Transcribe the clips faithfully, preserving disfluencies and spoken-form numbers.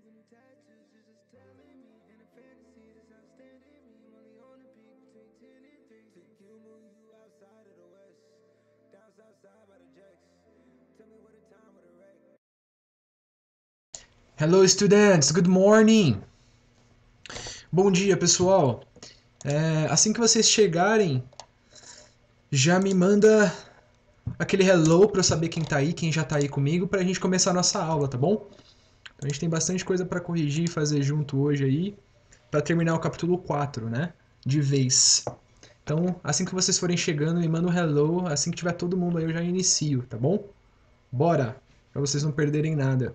Hello students, good morning! Bom dia pessoal! É, assim que vocês chegarem, já me manda aquele hello para eu saber quem tá aí, quem já tá aí comigo, pra gente começar a nossa aula, tá bom? Então a gente tem bastante coisa para corrigir e fazer junto hoje aí, para terminar o capítulo quatro, né? De vez. Então, assim que vocês forem chegando, me manda um hello, assim que tiver todo mundo aí eu já inicio, tá bom? Bora! Para vocês não perderem nada.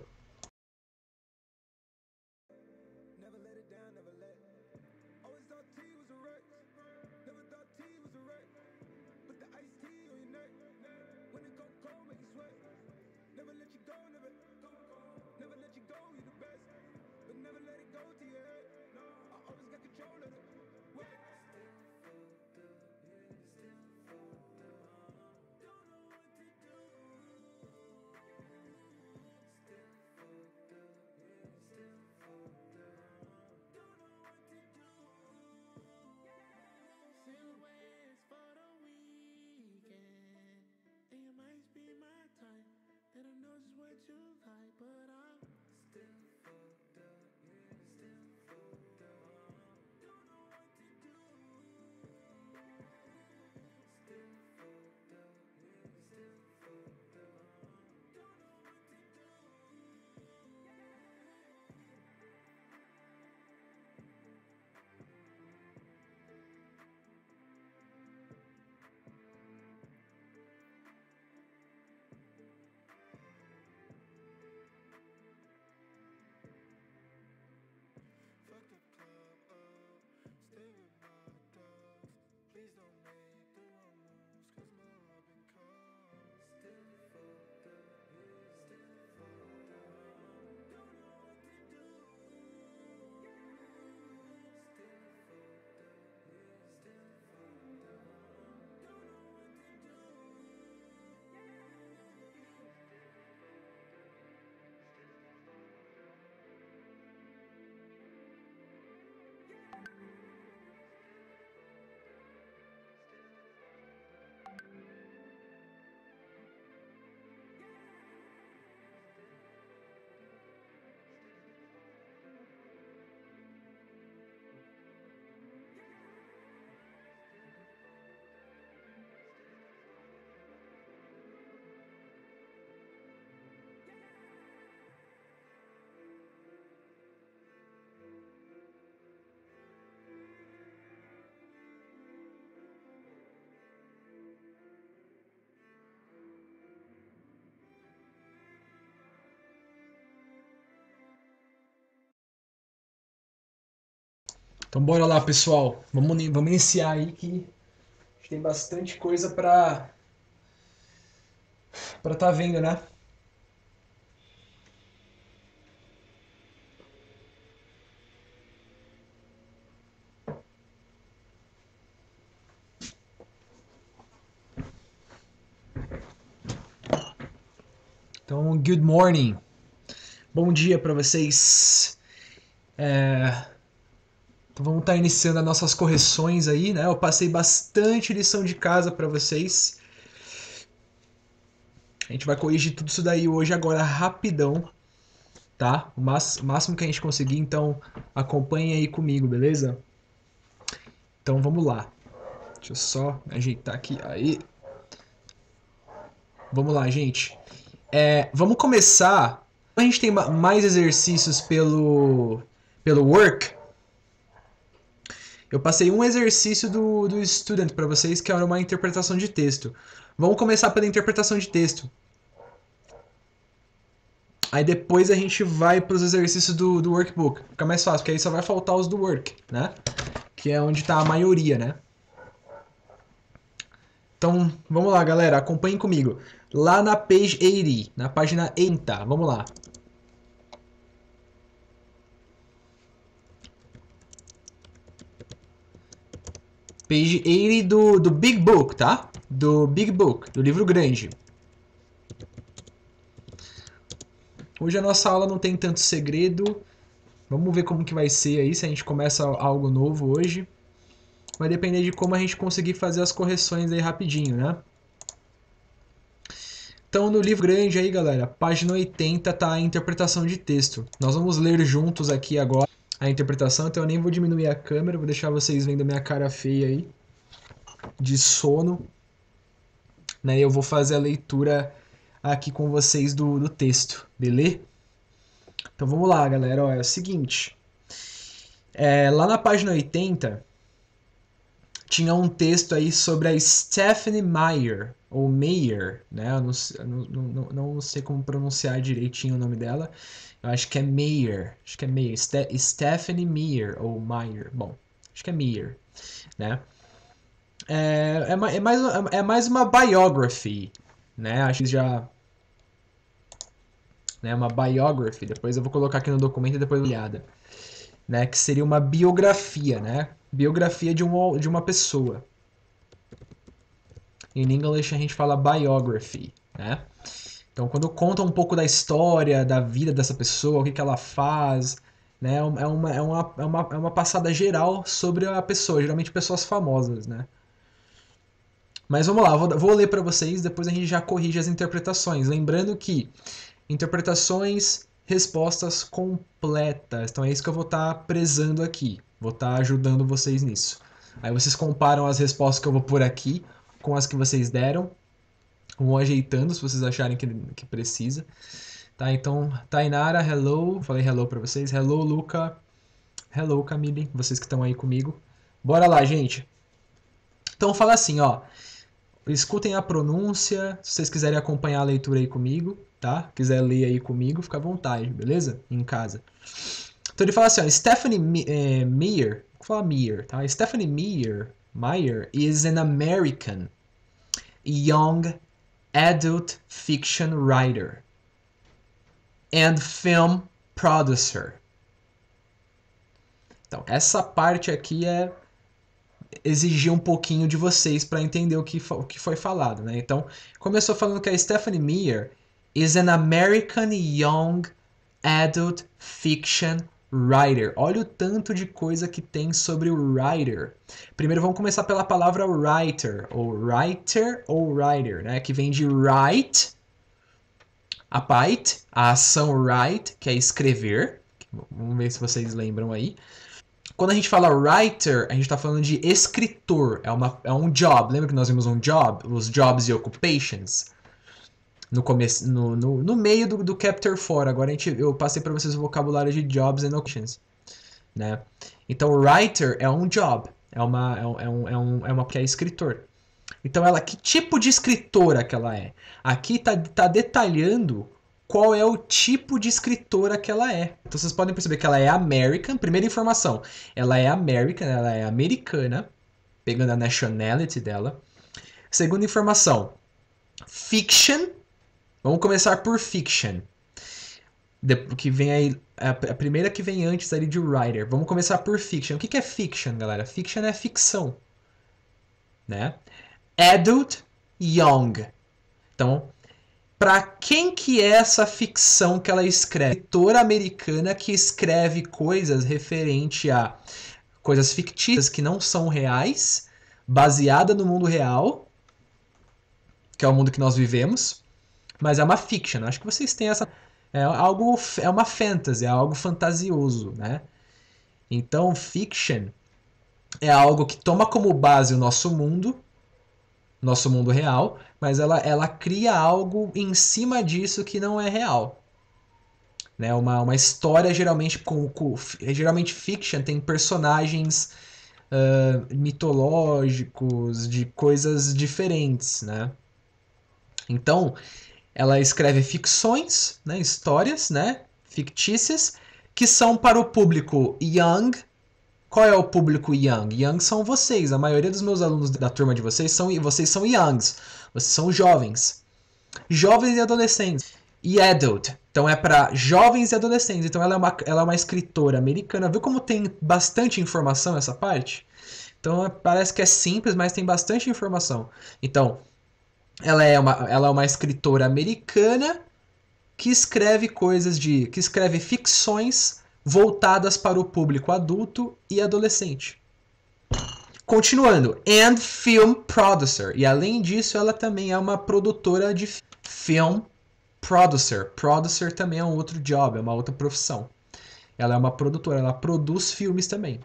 Então bora lá, pessoal. Vamos, vamos iniciar aí que a gente tem bastante coisa pra para tá vendo, né? Então, good morning. Bom dia para vocês. É... Então vamos estar tá iniciando as nossas correções aí, né? Eu passei bastante lição de casa para vocês. A gente vai corrigir tudo isso daí hoje agora rapidão, tá? O máximo que a gente conseguir, então acompanhe aí comigo, beleza? Então vamos lá. Deixa eu só ajeitar aqui. Aí. Vamos lá, gente. É, vamos começar. A gente tem mais exercícios pelo, pelo Work. Eu passei um exercício do, do Student para vocês, que era uma interpretação de texto. Vamos começar pela interpretação de texto. Aí depois a gente vai para os exercícios do, do Workbook. Fica mais fácil, porque aí só vai faltar os do Work, né? Que é onde está a maioria, né? Então, vamos lá, galera. Acompanhem comigo. Lá na page oitenta, na página oitenta. Vamos lá. Page oitenta do, do Big Book, tá? Do Big Book, do livro grande. Hoje a nossa aula não tem tanto segredo. Vamos ver como que vai ser aí, se a gente começa algo novo hoje. Vai depender de como a gente conseguir fazer as correções aí rapidinho, né? Então, no livro grande aí, galera, página oitenta tá a interpretação de texto. Nós vamos ler juntos aqui agora a interpretação, então eu nem vou diminuir a câmera, vou deixar vocês vendo a minha cara feia aí, de sono, né? E eu vou fazer a leitura aqui com vocês do, do texto, beleza? Então vamos lá, galera, ó, é o seguinte, é, lá na página oitenta tinha um texto aí sobre a Stephenie Meyer, ou Meyer, né? Eu não, não, não, não sei como pronunciar direitinho o nome dela. Eu acho que é Meyer, acho que é Meyer, Ste Stephenie Meyer, ou Meyer, bom, acho que é Meyer, né? É, é, é, mais, é mais uma biography, né? Acho que já... Né, uma biography, depois eu vou colocar aqui no documento e depois uma olhada. Né, que seria uma biografia, né? Biografia de uma, de uma pessoa. Em inglês a gente fala biography, né? Então, quando conta um pouco da história, da vida dessa pessoa, o que, que ela faz, né? É uma, é uma, é uma, é uma passada geral sobre a pessoa, geralmente pessoas famosas, né? Mas vamos lá, vou, vou ler para vocês, depois a gente já corrige as interpretações. Lembrando que interpretações, respostas completas. Então é isso que eu vou estar tá prezando aqui. Vou estar tá ajudando vocês nisso. Aí vocês comparam as respostas que eu vou pôr aqui com as que vocês deram. Vão ajeitando se vocês acharem que, que precisa. Tá, então, Tainara, hello. Falei hello para vocês. Hello, Luca. Hello, Camille. Vocês que estão aí comigo. Bora lá, gente. Então fala assim, ó. Escutem a pronúncia, se vocês quiserem acompanhar a leitura aí comigo, tá? Quiser ler aí comigo, fica à vontade, beleza? Em casa. Então ele fala assim, ó, Stephenie eh, Meyer, vou falar Meyer, tá? Stephenie Meyer, Meyer is an American young adult fiction writer and film producer. Então, essa parte aqui é exigir um pouquinho de vocês para entender o que, o que foi falado, né? Então, começou falando que a Stephenie Meyer is an American young adult fiction writer. Olha o tanto de coisa que tem sobre o writer. Primeiro vamos começar pela palavra writer, ou writer ou writer, né? Que vem de write, a parte, a ação write, que é escrever. Vamos ver se vocês lembram aí. Quando a gente fala writer, a gente está falando de escritor, é, uma, é um job. Lembra que nós vimos um job? Os jobs e occupations? No, começo, no, no, no meio do, do Chapter quatro. Agora a gente, eu passei para vocês o vocabulário de jobs and occupations. Né? Então, writer é um job, é uma, é um, é um, é uma que é escritor. Então, ela, que tipo de escritora que ela é? Aqui está tá detalhando qual é o tipo de escritora que ela é. Então vocês podem perceber que ela é American. Primeira informação, ela é American, ela é americana, pegando a nationality dela. Segunda informação, fiction. Vamos começar por fiction. Que vem aí, a primeira que vem antes ali de writer. Vamos começar por fiction. O que é fiction, galera? Fiction é ficção, né? Adult, young. Então, para quem que é essa ficção que ela escreve? Escritora americana que escreve coisas referente a coisas fictícias que não são reais, baseada no mundo real, que é o mundo que nós vivemos, mas é uma fiction. Acho que vocês têm essa... É algo, é uma fantasy, é algo fantasioso, né? Então, fiction é algo que toma como base o nosso mundo, nosso mundo real, mas ela, ela cria algo em cima disso que não é real. Né? Uma, uma história geralmente com, com geralmente fiction tem personagens uh, mitológicos, de coisas diferentes, né? Então, ela escreve ficções, né? Histórias, né? Fictícias, que são para o público young. Qual é o público young? Young são vocês. A maioria dos meus alunos da turma de vocês são, vocês são youngs. Vocês são jovens. Jovens e adolescentes. E adult. Então é para jovens e adolescentes. Então ela é, uma, ela é uma escritora americana. Viu como tem bastante informação essa parte? Então parece que é simples, mas tem bastante informação. Então, ela é uma, ela é uma escritora americana que escreve coisas de... que escreve ficções voltadas para o público adulto e adolescente. Continuando, and film producer. E além disso, ela também é uma produtora de film producer. Producer também é um outro job, é uma outra profissão. Ela é uma produtora, ela produz filmes também.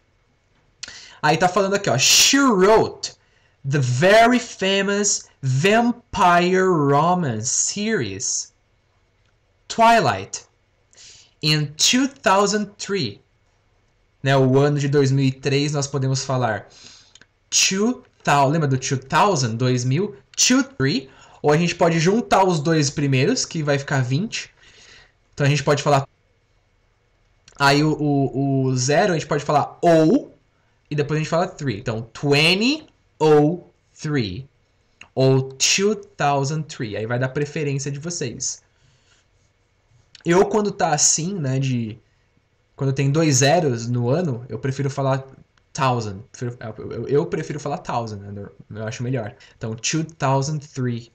Aí tá falando aqui, ó. She wrote the very famous vampire romance series Twilight in two thousand three. Né, o ano de dois mil e três nós podemos falar two thousand, lembra do dois mil, dois mil, two, three, ou a gente pode juntar os dois primeiros, que vai ficar vinte. Então a gente pode falar, aí o, o, o zero a gente pode falar ou, e depois a gente fala three. Então twenty ou three, ou two thousand three, aí vai dar preferência de vocês. Eu quando tá assim, né, de... Quando tem dois zeros no ano, eu prefiro falar thousand. Eu, eu prefiro falar thousand, né? Eu acho melhor. Então, two thousand three.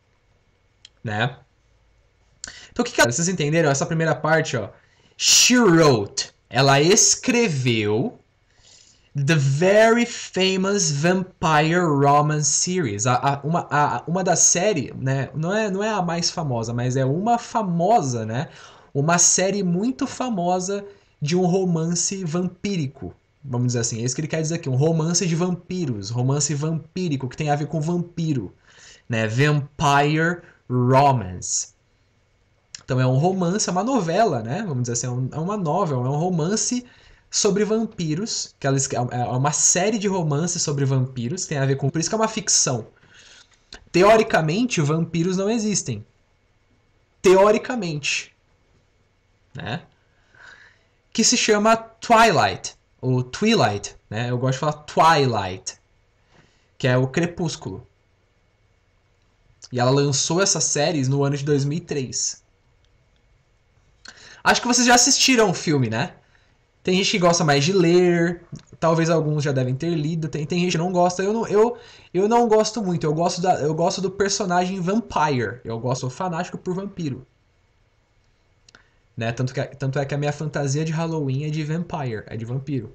Né? Então, o que que ela... Vocês entenderam? Essa primeira parte, ó. She wrote. Ela escreveu the very famous vampire romance series. A, a, uma, a, uma das séries, né? Não é, não é a mais famosa, mas é uma famosa, né? Uma série muito famosa de um romance vampírico, vamos dizer assim. É isso que ele quer dizer aqui, um romance de vampiros, romance vampírico, que tem a ver com vampiro, né? Vampire romance. Então é um romance, é uma novela, né? Vamos dizer assim, é, um, é uma novel, é um romance sobre vampiros, que ela, é uma série de romances sobre vampiros, que tem a ver com... Por isso que é uma ficção. Teoricamente, vampiros não existem. Teoricamente. Né? Que se chama Twilight, ou Twilight, né? Eu gosto de falar Twilight, que é o crepúsculo. E ela lançou essas séries no ano de dois mil e três. Acho que vocês já assistiram o filme, né? Tem gente que gosta mais de ler, talvez alguns já devem ter lido, tem, tem gente que não gosta. Eu não, eu, eu não gosto muito, eu gosto, da, eu gosto do personagem Vampire, eu gosto, sou fanático por vampiro. Né? Tanto, que, tanto é que a minha fantasia de Halloween é de vampire, é de vampiro.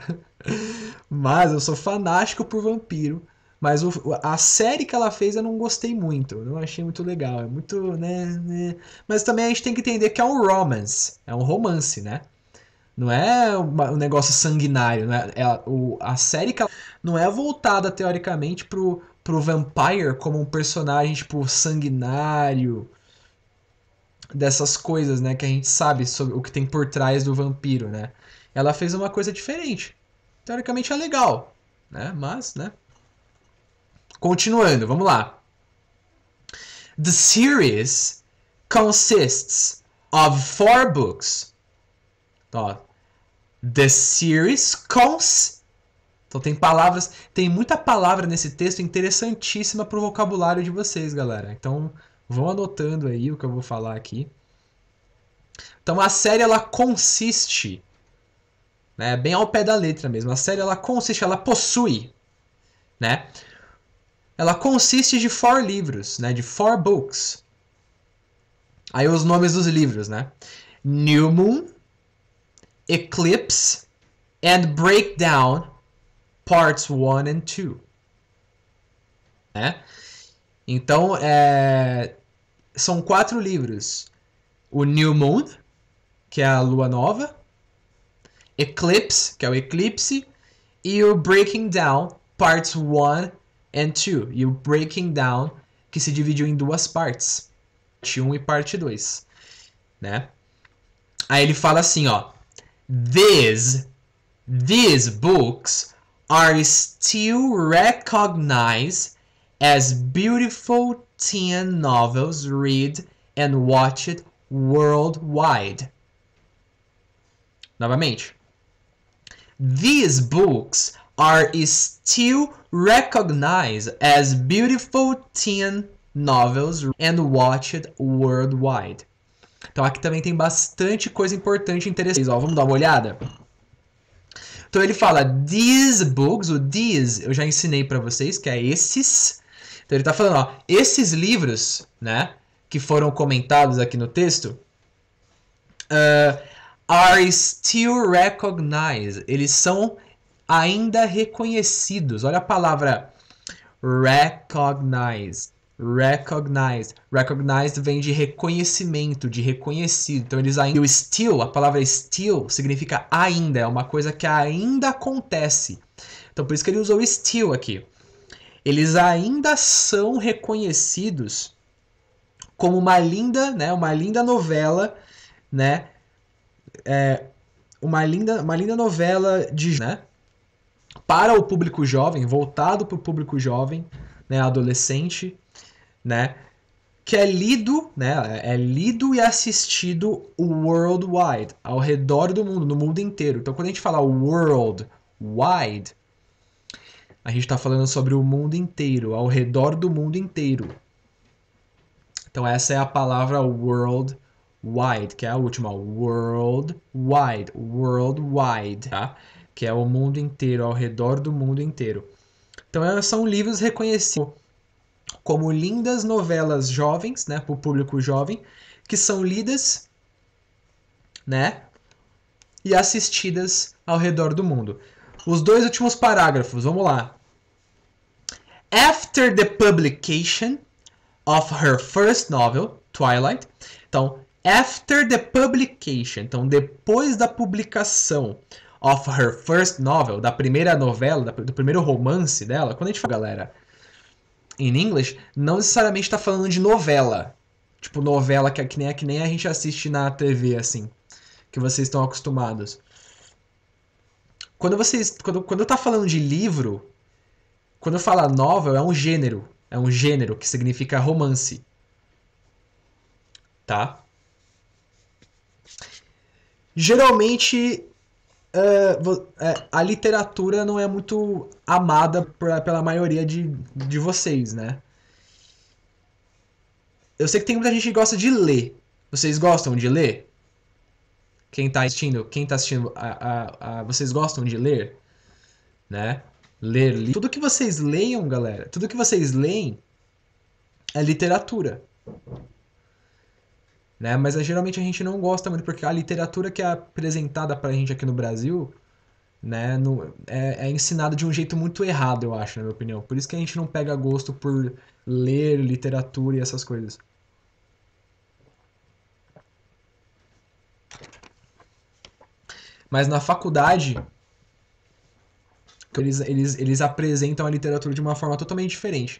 Mas eu sou fanático por vampiro. Mas o, a série que ela fez eu não gostei muito. Eu não achei muito legal. É muito, né, né. Mas também a gente tem que entender que é um romance. É um romance, né? Não é um negócio sanguinário. Né? É, o, a série que ela não é voltada, teoricamente, pro, pro vampire como um personagem, tipo, sanguinário. Dessas coisas, né, que a gente sabe sobre o que tem por trás do vampiro, né? Ela fez uma coisa diferente. Teoricamente é legal, né? Mas, né? Continuando, vamos lá. The series consists of four books. Ó, the series cons... Então tem palavras, tem muita palavra nesse texto interessantíssima para o vocabulário de vocês, galera. Então vão anotando aí o que eu vou falar aqui. Então a série ela consiste, né, bem ao pé da letra mesmo. A série ela consiste, ela possui, né? Ela consiste de four livros, né, de four books. Aí os nomes dos livros, né? New Moon, Eclipse and Breakdown, Parts one and two. Né? Então, é... são quatro livros. O New Moon, que é a lua nova. Eclipse, que é o eclipse. E o Breaking Down, Parts one and two. E o Breaking Down, que se dividiu em duas partes. Parte um e parte dois. Né? Aí ele fala assim, ó. These, these books are still recognized as beautiful teen novels read and watched worldwide. Novamente. These books are still recognized as beautiful teen novels and watched worldwide. Então aqui também tem bastante coisa importante e interessante. Ó, vamos dar uma olhada? Então ele fala these books, o these eu já ensinei para vocês, que é esses. Então ele tá falando, ó, esses livros, né, que foram comentados aqui no texto, uh, are still recognized. Eles são ainda reconhecidos. Olha a palavra recognize. Recognize. Recognized vem de reconhecimento, de reconhecido. Então eles ainda... O still, a palavra still significa ainda. É uma coisa que ainda acontece. Então por isso que ele usou still aqui. Eles ainda são reconhecidos como uma linda, né, uma linda novela, né, é, uma linda, uma linda novela de, né, para o público jovem, voltado para o público jovem, né, adolescente, né, que é lido, né, é lido e assistido worldwide, ao redor do mundo, no mundo inteiro. Então quando a gente fala worldwide, a gente está falando sobre o mundo inteiro, ao redor do mundo inteiro. Então essa é a palavra worldwide, que é a última. Worldwide, worldwide, tá? Que é o mundo inteiro, ao redor do mundo inteiro. Então são livros reconhecidos como lindas novelas jovens, né, para o público jovem, que são lidas, né, e assistidas ao redor do mundo. Os dois últimos parágrafos, vamos lá. After the publication of her first novel, Twilight. Então, after the publication, então depois da publicação of her first novel, da primeira novela, do primeiro romance dela, quando a gente fala, galera, em inglês, não necessariamente está falando de novela. Tipo, novela que, que, nem, que nem a gente assiste na T V, assim, que vocês estão acostumados. Quando vocês, quando, quando eu tá falando de livro, quando eu falo novel, é um gênero. É um gênero que significa romance. Tá? Geralmente, uh, a literatura não é muito amada pra, pela maioria de, de vocês, né? Eu sei que tem muita gente que gosta de ler. Vocês gostam de ler? Quem tá assistindo, quem tá assistindo, a, a, a, vocês gostam de ler? Né? Ler, li... Tudo que vocês leiam, galera, tudo que vocês leem é literatura. Né? Mas geralmente a gente não gosta muito, porque a literatura que é apresentada pra gente aqui no Brasil, né, no, é, é ensinada de um jeito muito errado, eu acho, na minha opinião. Por isso que a gente não pega gosto por ler literatura e essas coisas. Mas na faculdade, eles, eles, eles apresentam a literatura de uma forma totalmente diferente.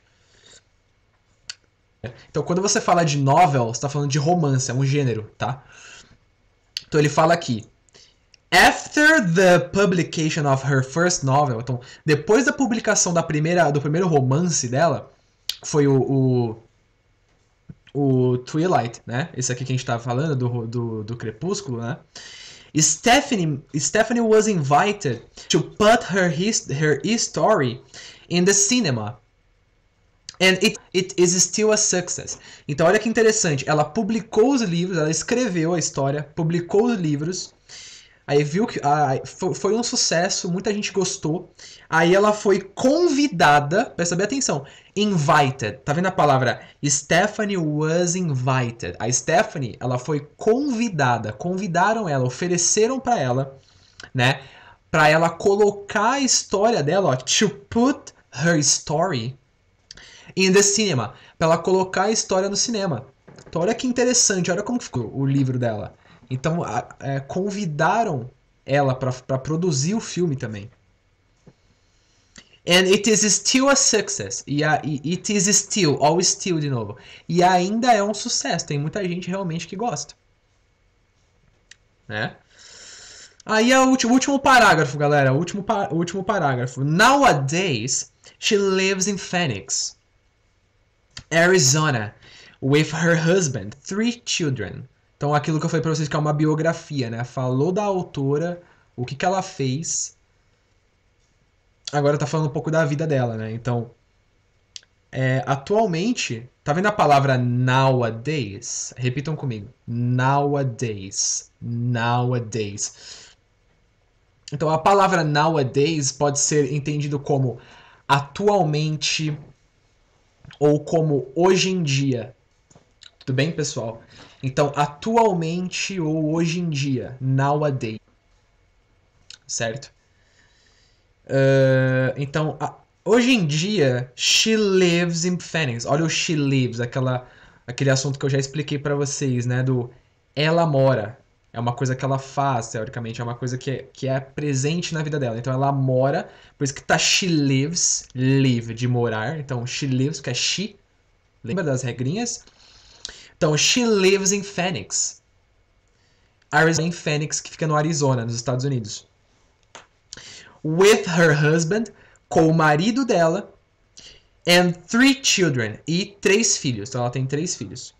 Então, quando você fala de novel, você está falando de romance, é um gênero, tá? Então, ele fala aqui. After the publication of her first novel, então, depois da publicação da primeira, do primeiro romance dela, foi o, o, o Twilight, né? Esse aqui que a gente estava falando, do, do, do Crepúsculo, né? Stephanie, Stephanie was invited to put her, his, her story in the cinema. And it, it is still a success. Então olha que interessante, ela publicou os livros, ela escreveu a história, publicou os livros, aí viu que ah, foi, foi um sucesso, muita gente gostou, aí ela foi convidada, presta bem atenção, invited, tá vendo a palavra? Stephanie was invited. A Stephanie, ela foi convidada, convidaram ela, ofereceram para ela, né, para ela colocar a história dela, ó, to put her story in the cinema, para ela colocar a história no cinema. Então olha que interessante, olha como ficou o livro dela. Então a, é, convidaram ela para produzir o filme também. And it is still a success. E a, it is still, all still de novo. E ainda é um sucesso, tem muita gente realmente que gosta. Né? Aí é o último, o último parágrafo, galera, o último, o último parágrafo. Nowadays, she lives in Phoenix, Arizona, with her husband, three children. Então aquilo que eu falei pra vocês que é uma biografia, né? Falou da autora, o que, que ela fez. Agora tá falando um pouco da vida dela, né? Então, é, atualmente, tá vendo a palavra nowadays? Repitam comigo. Nowadays. Nowadays. Então a palavra nowadays pode ser entendido como atualmente ou como hoje em dia. Tudo bem, pessoal? Então, atualmente ou hoje em dia, nowadays, certo? Uh, então, a, hoje em dia, she lives in Phoenix. Olha o she lives, aquela, aquele assunto que eu já expliquei pra vocês, né? Do ela mora. É uma coisa que ela faz, teoricamente. É uma coisa que é, que é presente na vida dela. Então, ela mora. Por isso que tá she lives. Live, de morar. Então, she lives, que é she. Lembra das regrinhas? Então, she lives in Phoenix. Arizona, em Phoenix, que fica no Arizona, nos Estados Unidos. With her husband, com o marido dela, and three children, e três filhos. Então ela tem três filhos.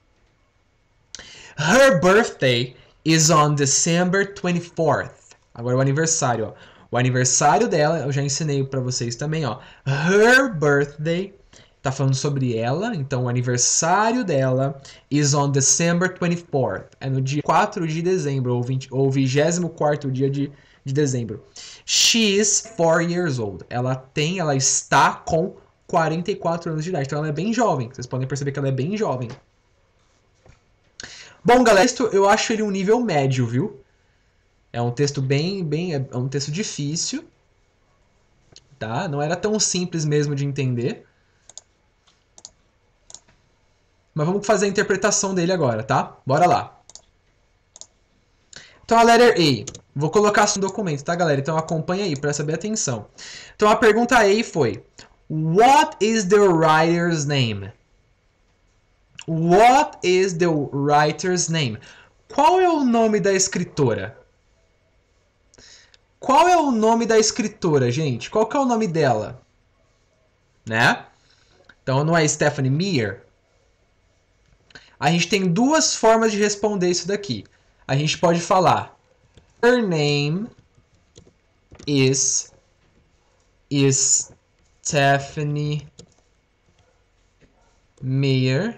Her birthday is on December twenty-fourth. Agora o aniversário, ó. O aniversário dela, eu já ensinei pra vocês também, ó. Her birthday, tá falando sobre ela, então o aniversário dela is on December twenty-fourth. É no dia quatro de dezembro, ou, vinte, ou vigésimo quarto dia de, de dezembro. She is four years old. Ela tem, ela está com quarenta e quatro anos de idade. Então ela é bem jovem. Vocês podem perceber que ela é bem jovem. Bom, galera, eu acho ele um nível médio, viu? É um texto bem, bem, é um texto difícil, tá? Não era tão simples mesmo de entender. Mas vamos fazer a interpretação dele agora, tá? Bora lá. Então a letter A. Vou colocar isso no documento, tá, galera? Então acompanha aí, presta bem atenção. Então a pergunta A foi: What is the writer's name? What is the writer's name? Qual é o nome da escritora? Qual é o nome da escritora, gente? Qual que é o nome dela? Né? Então não é Stephanie Meyer? A gente tem duas formas de responder isso daqui. A gente pode falar Her name is is Stephanie Meyer.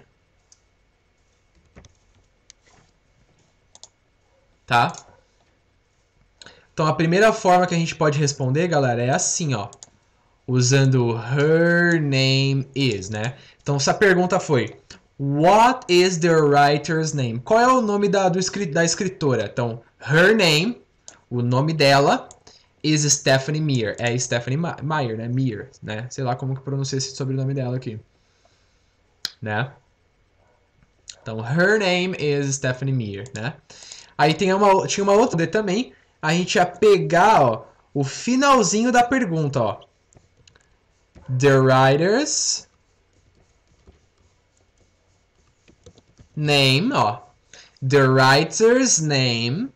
Tá? Então a primeira forma que a gente pode responder, galera, é assim, ó. Usando her name is, né? Então se a pergunta foi What is the writer's name? Qual é o nome da, do, da escritora? Então, her name, o nome dela, is Stephanie Meyer. É Stephanie Meyer, né? Meyer, né? Sei lá como que pronuncia esse sobrenome dela aqui. Né? Então, her name is Stephanie Meyer, né? Aí tem uma, tinha uma outra também. A gente ia pegar, ó, o finalzinho da pergunta, ó. The writer's name, ó. The writer's name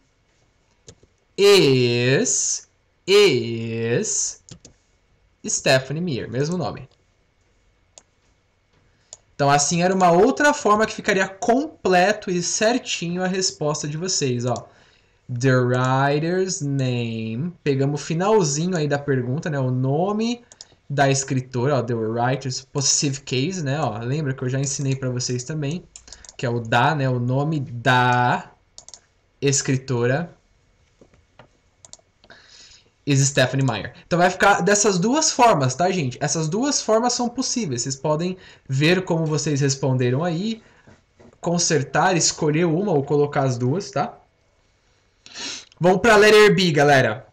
is is Stephanie Meyer, mesmo nome. Então assim era uma outra forma que ficaria completo e certinho a resposta de vocês, ó. The writer's name, pegamos o finalzinho aí da pergunta, né, o nome da escritora, ó, the writer's possessive case, né, ó. Lembra que eu já ensinei para vocês também, que é o da, né, o nome da escritora is Stephanie Meyer. Então vai ficar dessas duas formas, tá, gente? Essas duas formas são possíveis. Vocês podem ver como vocês responderam aí, consertar, escolher uma ou colocar as duas, tá? Vamos para a letter B, galera.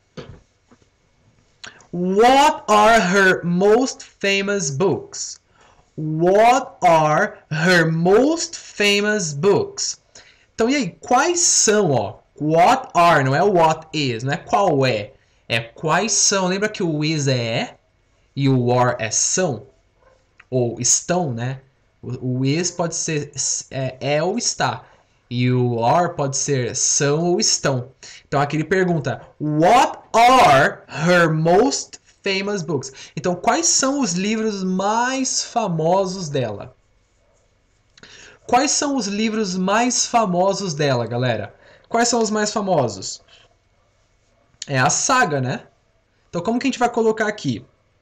What are her most famous books? What are her most famous books? Então, e aí, quais são, ó? What are, não é what is, não é qual é. É quais são. Lembra que o is é e o are é são? Ou estão, né? O, o is pode ser é, é ou está. E o are pode ser são ou estão. Então aqui ele pergunta: What are her most famous books? Então quais são os livros mais famosos dela? Quais são os livros mais famosos dela, galera? Quais são os mais famosos? É a saga, né? Então como que a gente vai colocar aqui?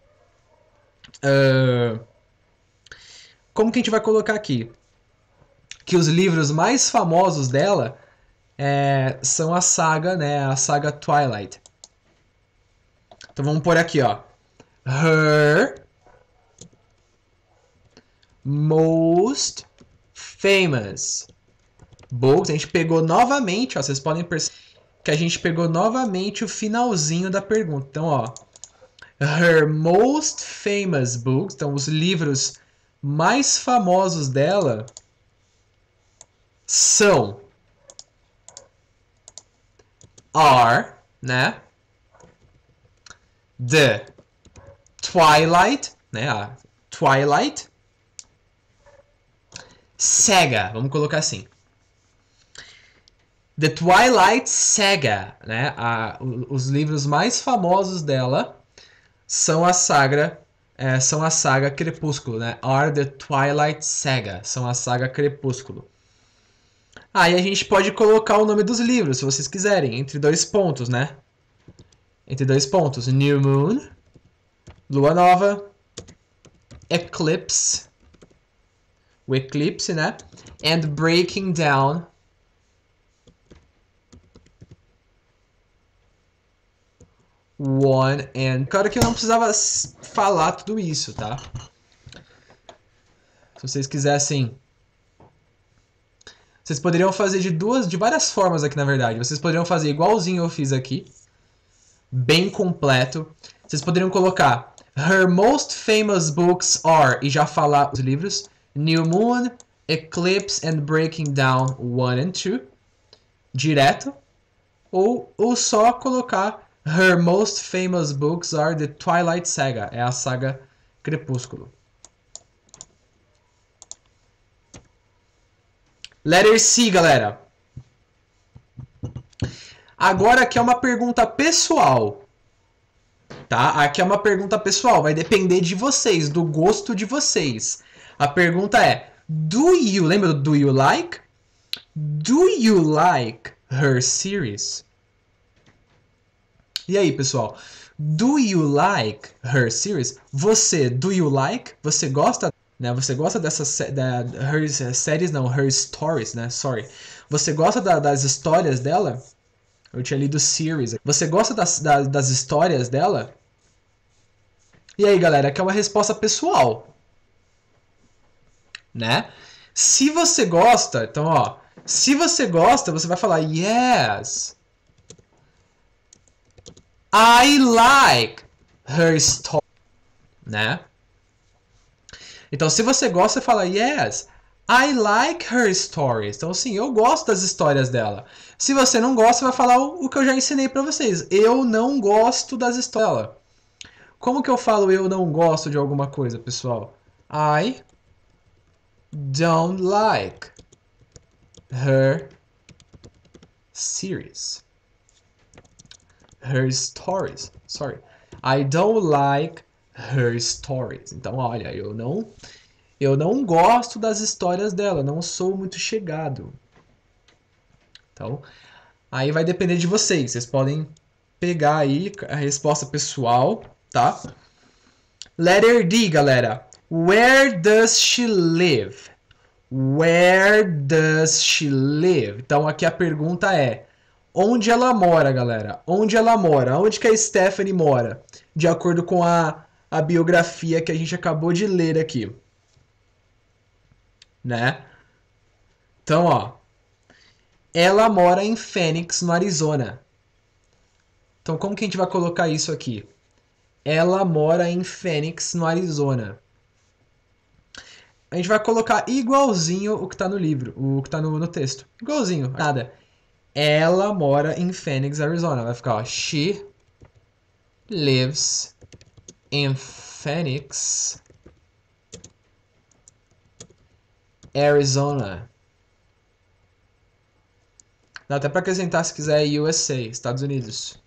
Uh, como que a gente vai colocar aqui? Que os livros mais famosos dela é, são a saga, né? A saga Twilight. Então vamos por aqui, ó. Her most famous books. A gente pegou novamente, ó, vocês podem perceber que a gente pegou novamente o finalzinho da pergunta. Então, ó, her most famous books, então os livros mais famosos dela são are, né? The Twilight, né? A Twilight Saga, vamos colocar assim. The Twilight Saga, né? A, os livros mais famosos dela são a saga, é, são a saga Crepúsculo, né? Are the Twilight Saga, são a saga Crepúsculo. Aí a gente pode colocar o nome dos livros, se vocês quiserem, entre dois pontos, né? Entre dois pontos. New Moon, Lua Nova, Eclipse, o eclipse, né? And Breaking Down, One and... Claro que eu não precisava falar tudo isso, tá? Se vocês quisessem... Vocês poderiam fazer de duas, de várias formas aqui, na verdade. Vocês poderiam fazer igualzinho eu fiz aqui. Bem completo. Vocês poderiam colocar her most famous books are, e já falar os livros. New Moon, Eclipse and Breaking Down one and two. Direto. Ou, ou só colocar her most famous books are the Twilight Saga. É a saga Crepúsculo. Letter C, galera. Agora aqui é uma pergunta pessoal. Tá? Aqui é uma pergunta pessoal. Vai depender de vocês, do gosto de vocês. A pergunta é: do you, lembra do do you like? Do you like her series? E aí, pessoal? Do you like her series? Você, do you like? Você gosta, né? Você gosta dessas da, her séries, não, her stories, né? Sorry. Você gosta da, das histórias dela? Eu tinha lido series. Você gosta das, das, das histórias dela? E aí, galera, aqui é uma resposta pessoal, né? Se você gosta, então, ó, se você gosta, você vai falar yes. I like her story, né? Então, se você gosta, você fala yes, I like her stories. Então, sim, eu gosto das histórias dela. Se você não gosta, você vai falar o, o que eu já ensinei pra vocês. Eu não gosto das histórias dela. Como que eu falo eu não gosto de alguma coisa, pessoal? I don't like her series. Her stories. Sorry. I don't like her stories. Então, olha, eu não eu não gosto das histórias dela, não sou muito chegado. Então, aí vai depender de vocês. Vocês podem pegar aí a resposta pessoal, tá? Letter D, galera. Where does she live? Where does she live? Então, aqui a pergunta é: onde ela mora, galera? Onde ela mora? Onde que a Stephanie mora? De acordo com a, a biografia que a gente acabou de ler aqui. Né? Então, ó. Ela mora em Phoenix, no Arizona. Então, como que a gente vai colocar isso aqui? Ela mora em Phoenix, no Arizona. A gente vai colocar igualzinho o que está no livro, o que está no, no texto. Igualzinho, nada. Ela mora em Phoenix, Arizona. Vai ficar, ó, she lives in Phoenix, Arizona. Dá até para acrescentar, se quiser, U S A, Estados Unidos.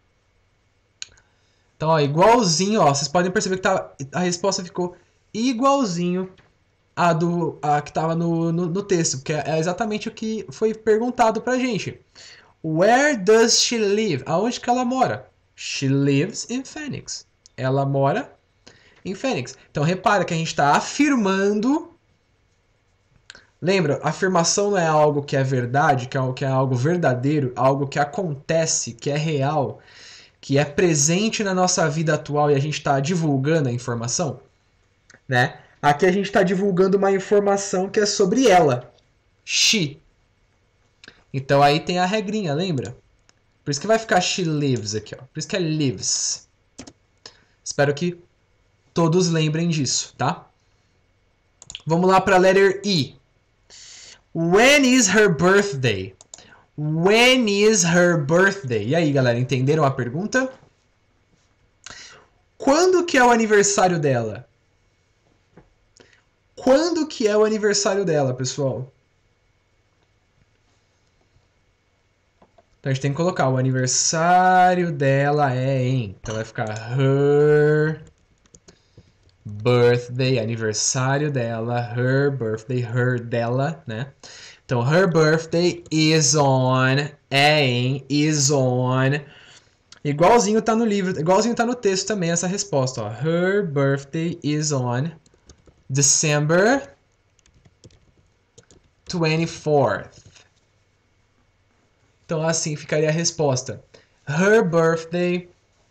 Então, ó, igualzinho, ó. Vocês podem perceber que tá, a resposta ficou igualzinho a, do, a que estava no, no, no texto, porque é exatamente o que foi perguntado pra gente. Where does she live? Aonde que ela mora? She lives in Phoenix. Ela mora em Phoenix. Então, repara que a gente está afirmando. Lembra, afirmação não é algo que é verdade, que é, que é algo verdadeiro, algo que acontece, que é real, que é presente na nossa vida atual e a gente está divulgando a informação, né? Aqui a gente está divulgando uma informação que é sobre ela. She. Então aí tem a regrinha, lembra? Por isso que vai ficar she lives aqui, ó. Por isso que é lives. Espero que todos lembrem disso, tá? Vamos lá para a letter E. When is her birthday? When is her birthday? E aí, galera, entenderam a pergunta? Quando que é o aniversário dela? Quando que é o aniversário dela, pessoal? Então a gente tem que colocar o aniversário dela é em. Então vai ficar her birthday, aniversário dela, her birthday, her dela, né? Então her birthday is on, é em, is on. Igualzinho tá no livro, igualzinho tá no texto também essa resposta, ó. Her birthday is on December twenty-fourth. Então assim ficaria a resposta. Her birthday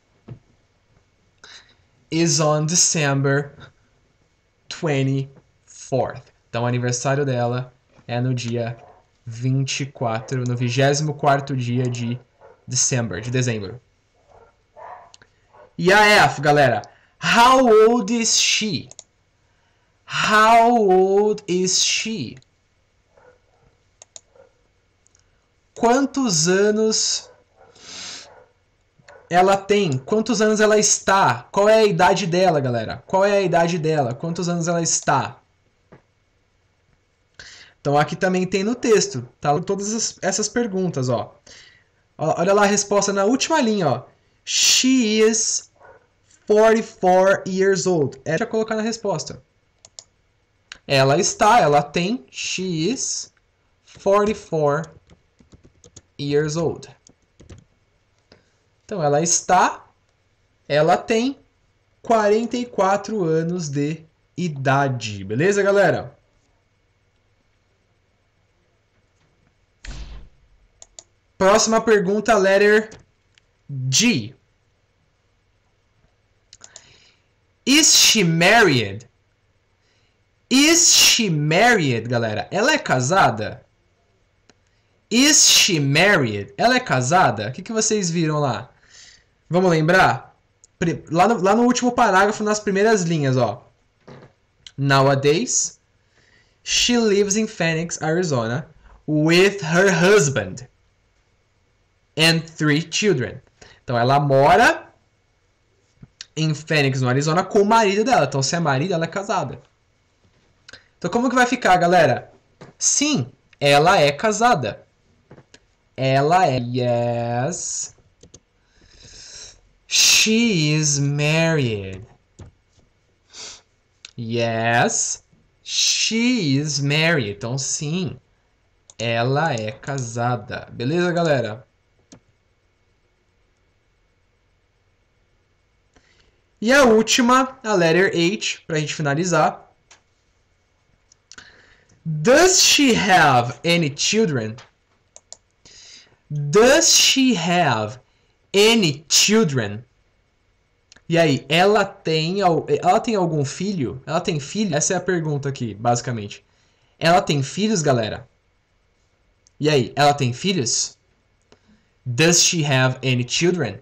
is on December twenty-fourth. Então o aniversário dela é no dia vinte e quatro, no vigésimo quarto dia de December, de dezembro. E a F, galera. How old is she? How old is she? Quantos anos ela tem? Quantos anos ela está? Qual é a idade dela, galera? Qual é a idade dela? Quantos anos ela está? Então aqui também tem no texto, tá? Todas essas perguntas, ó. Olha lá a resposta na última linha, ó. She is forty-four years old. É para colocar na resposta. Ela está, ela tem. She is forty-four years old. Então ela está, ela tem quarenta e quatro anos de idade. Beleza, galera? Próxima pergunta, letter G. Is she married? Is she married, galera? Ela é casada? Is she married? Ela é casada? O que, que vocês viram lá? Vamos lembrar? Lá no, lá no último parágrafo, nas primeiras linhas, ó. Nowadays, she lives in Phoenix, Arizona, with her husband and three children. Então ela mora em Phoenix, no Arizona, com o marido dela. Então se é marido, ela é casada. Então como que vai ficar, galera? Sim, ela é casada. Ela é... Yes. She is married. Yes. She is married. Então sim, ela é casada. Beleza, galera? E a última, a letter H, para a gente finalizar. Does she have any children? Does she have any children? E aí, ela tem, ela tem algum filho? Ela tem filho? Essa é a pergunta aqui, basicamente. Ela tem filhos, galera? E aí, ela tem filhos? Does she have any children?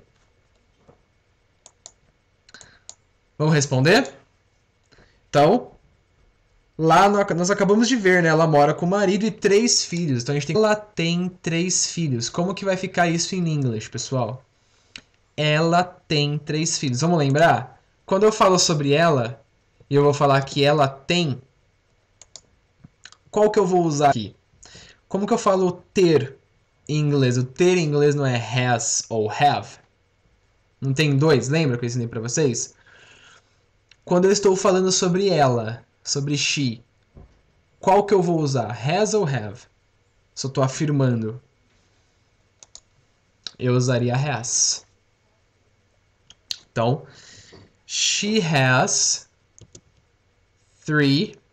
Vamos responder? Então, lá nós acabamos de ver, né? Ela mora com o marido e três filhos. Então a gente tem... Ela tem três filhos. Como que vai ficar isso em inglês, pessoal? Ela tem três filhos. Vamos lembrar? Quando eu falo sobre ela, e eu vou falar que ela tem, qual que eu vou usar aqui? Como que eu falo ter em inglês? O ter em inglês não é has ou have. Não tem dois? Lembra que eu ensinei pra vocês? Quando eu estou falando sobre ela, sobre she, qual que eu vou usar? Has ou have? Se eu estou afirmando, eu usaria has. Então, she has three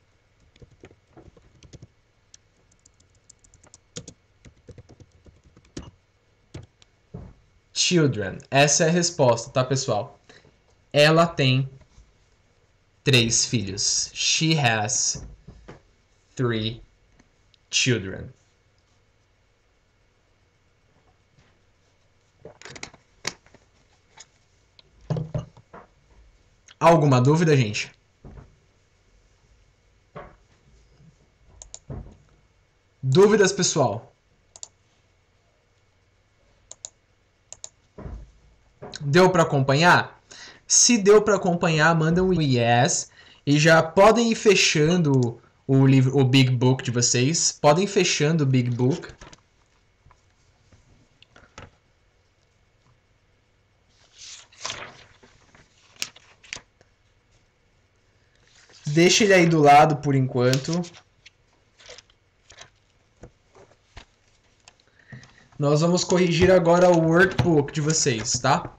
children. Essa é a resposta, tá, pessoal? Ela tem três filhos. She has three children. Alguma dúvida, gente? Dúvidas, pessoal? Deu para acompanhar? Se deu para acompanhar, manda um yes. E já podem ir fechando o livro, o Big Book de vocês. Podem ir fechando o Big Book. Deixa ele aí do lado por enquanto. Nós vamos corrigir agora o workbook de vocês, tá?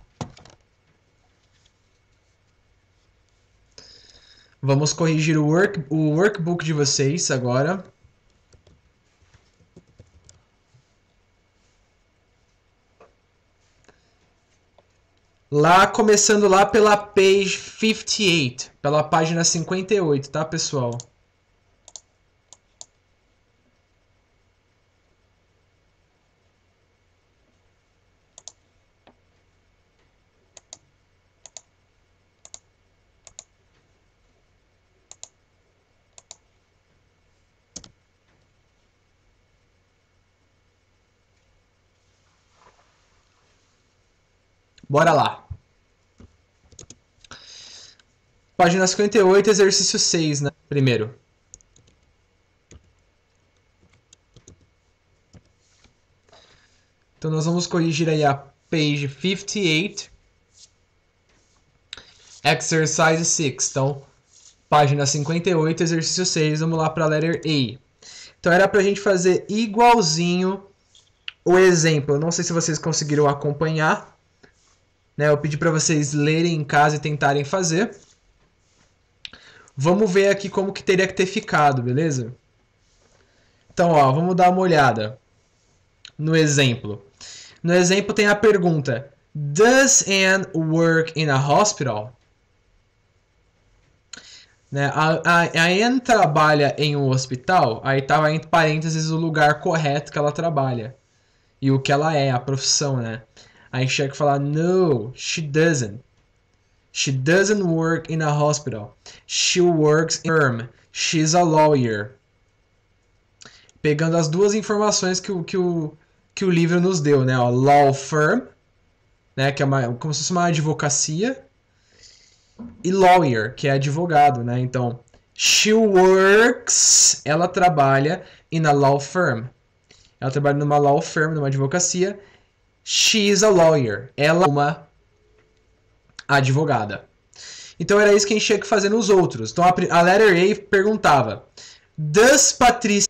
Vamos corrigir o, work, o workbook de vocês agora. Lá, começando lá pela page cinquenta e oito, pela página cinquenta e oito, tá, pessoal? Bora lá. Página cinquenta e oito, exercício seis, né? Primeiro. Então, nós vamos corrigir aí a page cinquenta e oito. Exercise seis. Então, página cinquenta e oito, exercício seis. Vamos lá para a letter A. Então, era para a gente fazer igualzinho o exemplo. Eu não sei se vocês conseguiram acompanhar. Né? Eu pedi para vocês lerem em casa e tentarem fazer. Vamos ver aqui como que teria que ter ficado, beleza? Então, ó, vamos dar uma olhada no exemplo. No exemplo tem a pergunta: Does Anne work in a hospital? Né? A, a, a Anne trabalha em um hospital? Aí estava entre parênteses o lugar correto que ela trabalha. E o que ela é, a profissão, né? Aí tinha que falar: No, she doesn't. She doesn't work in a hospital. She works in a firm. She's a lawyer. Pegando as duas informações que o, que o, que o livro nos deu, né? Ó, law firm, né? Que é uma, como se fosse uma advocacia. E lawyer, que é advogado, né? Então, she works, ela trabalha in a law firm. Ela trabalha numa law firm, numa advocacia. She is a lawyer. Ela é uma advogada. Então era isso que a gente tinha que fazer nos outros. Então a, a letter A perguntava: Does Patrícia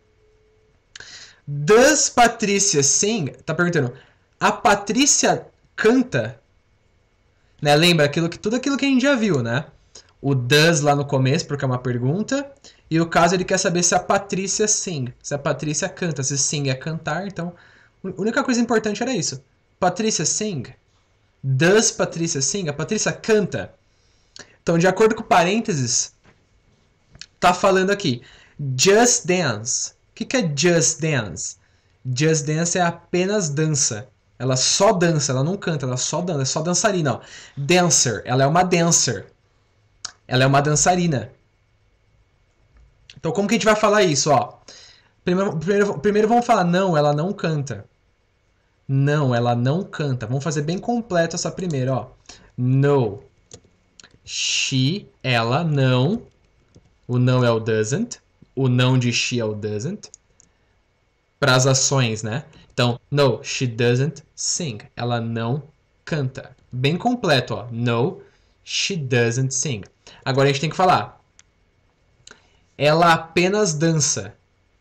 Does Patrícia sing? Tá perguntando: a Patrícia canta? Né? Lembra aquilo que tudo aquilo que a gente já viu, né? O does lá no começo, porque é uma pergunta, e o caso ele quer saber se a Patrícia sing, se a Patrícia canta, se sing é cantar. Então, a única coisa importante era isso. Patrícia sing? Does Patrícia sing? A Patrícia canta? Então, de acordo com parênteses, tá falando aqui Just Dance. O que, que é Just Dance? Just Dance é apenas dança. Ela só dança, ela não canta, ela só dança, é só dançarina. Ó. Dancer, ela é uma dancer. Ela é uma dançarina. Então, como que a gente vai falar isso? Ó? Primeiro, primeiro, primeiro vamos falar, não, ela não canta. Não, ela não canta. Vamos fazer bem completo essa primeira, ó. No. She, ela, não. O não é o doesn't. O não de she é o doesn't. Para as ações, né? Então, no, she doesn't sing. Ela não canta. Bem completo, ó. No, she doesn't sing. Agora a gente tem que falar. Ela apenas dança.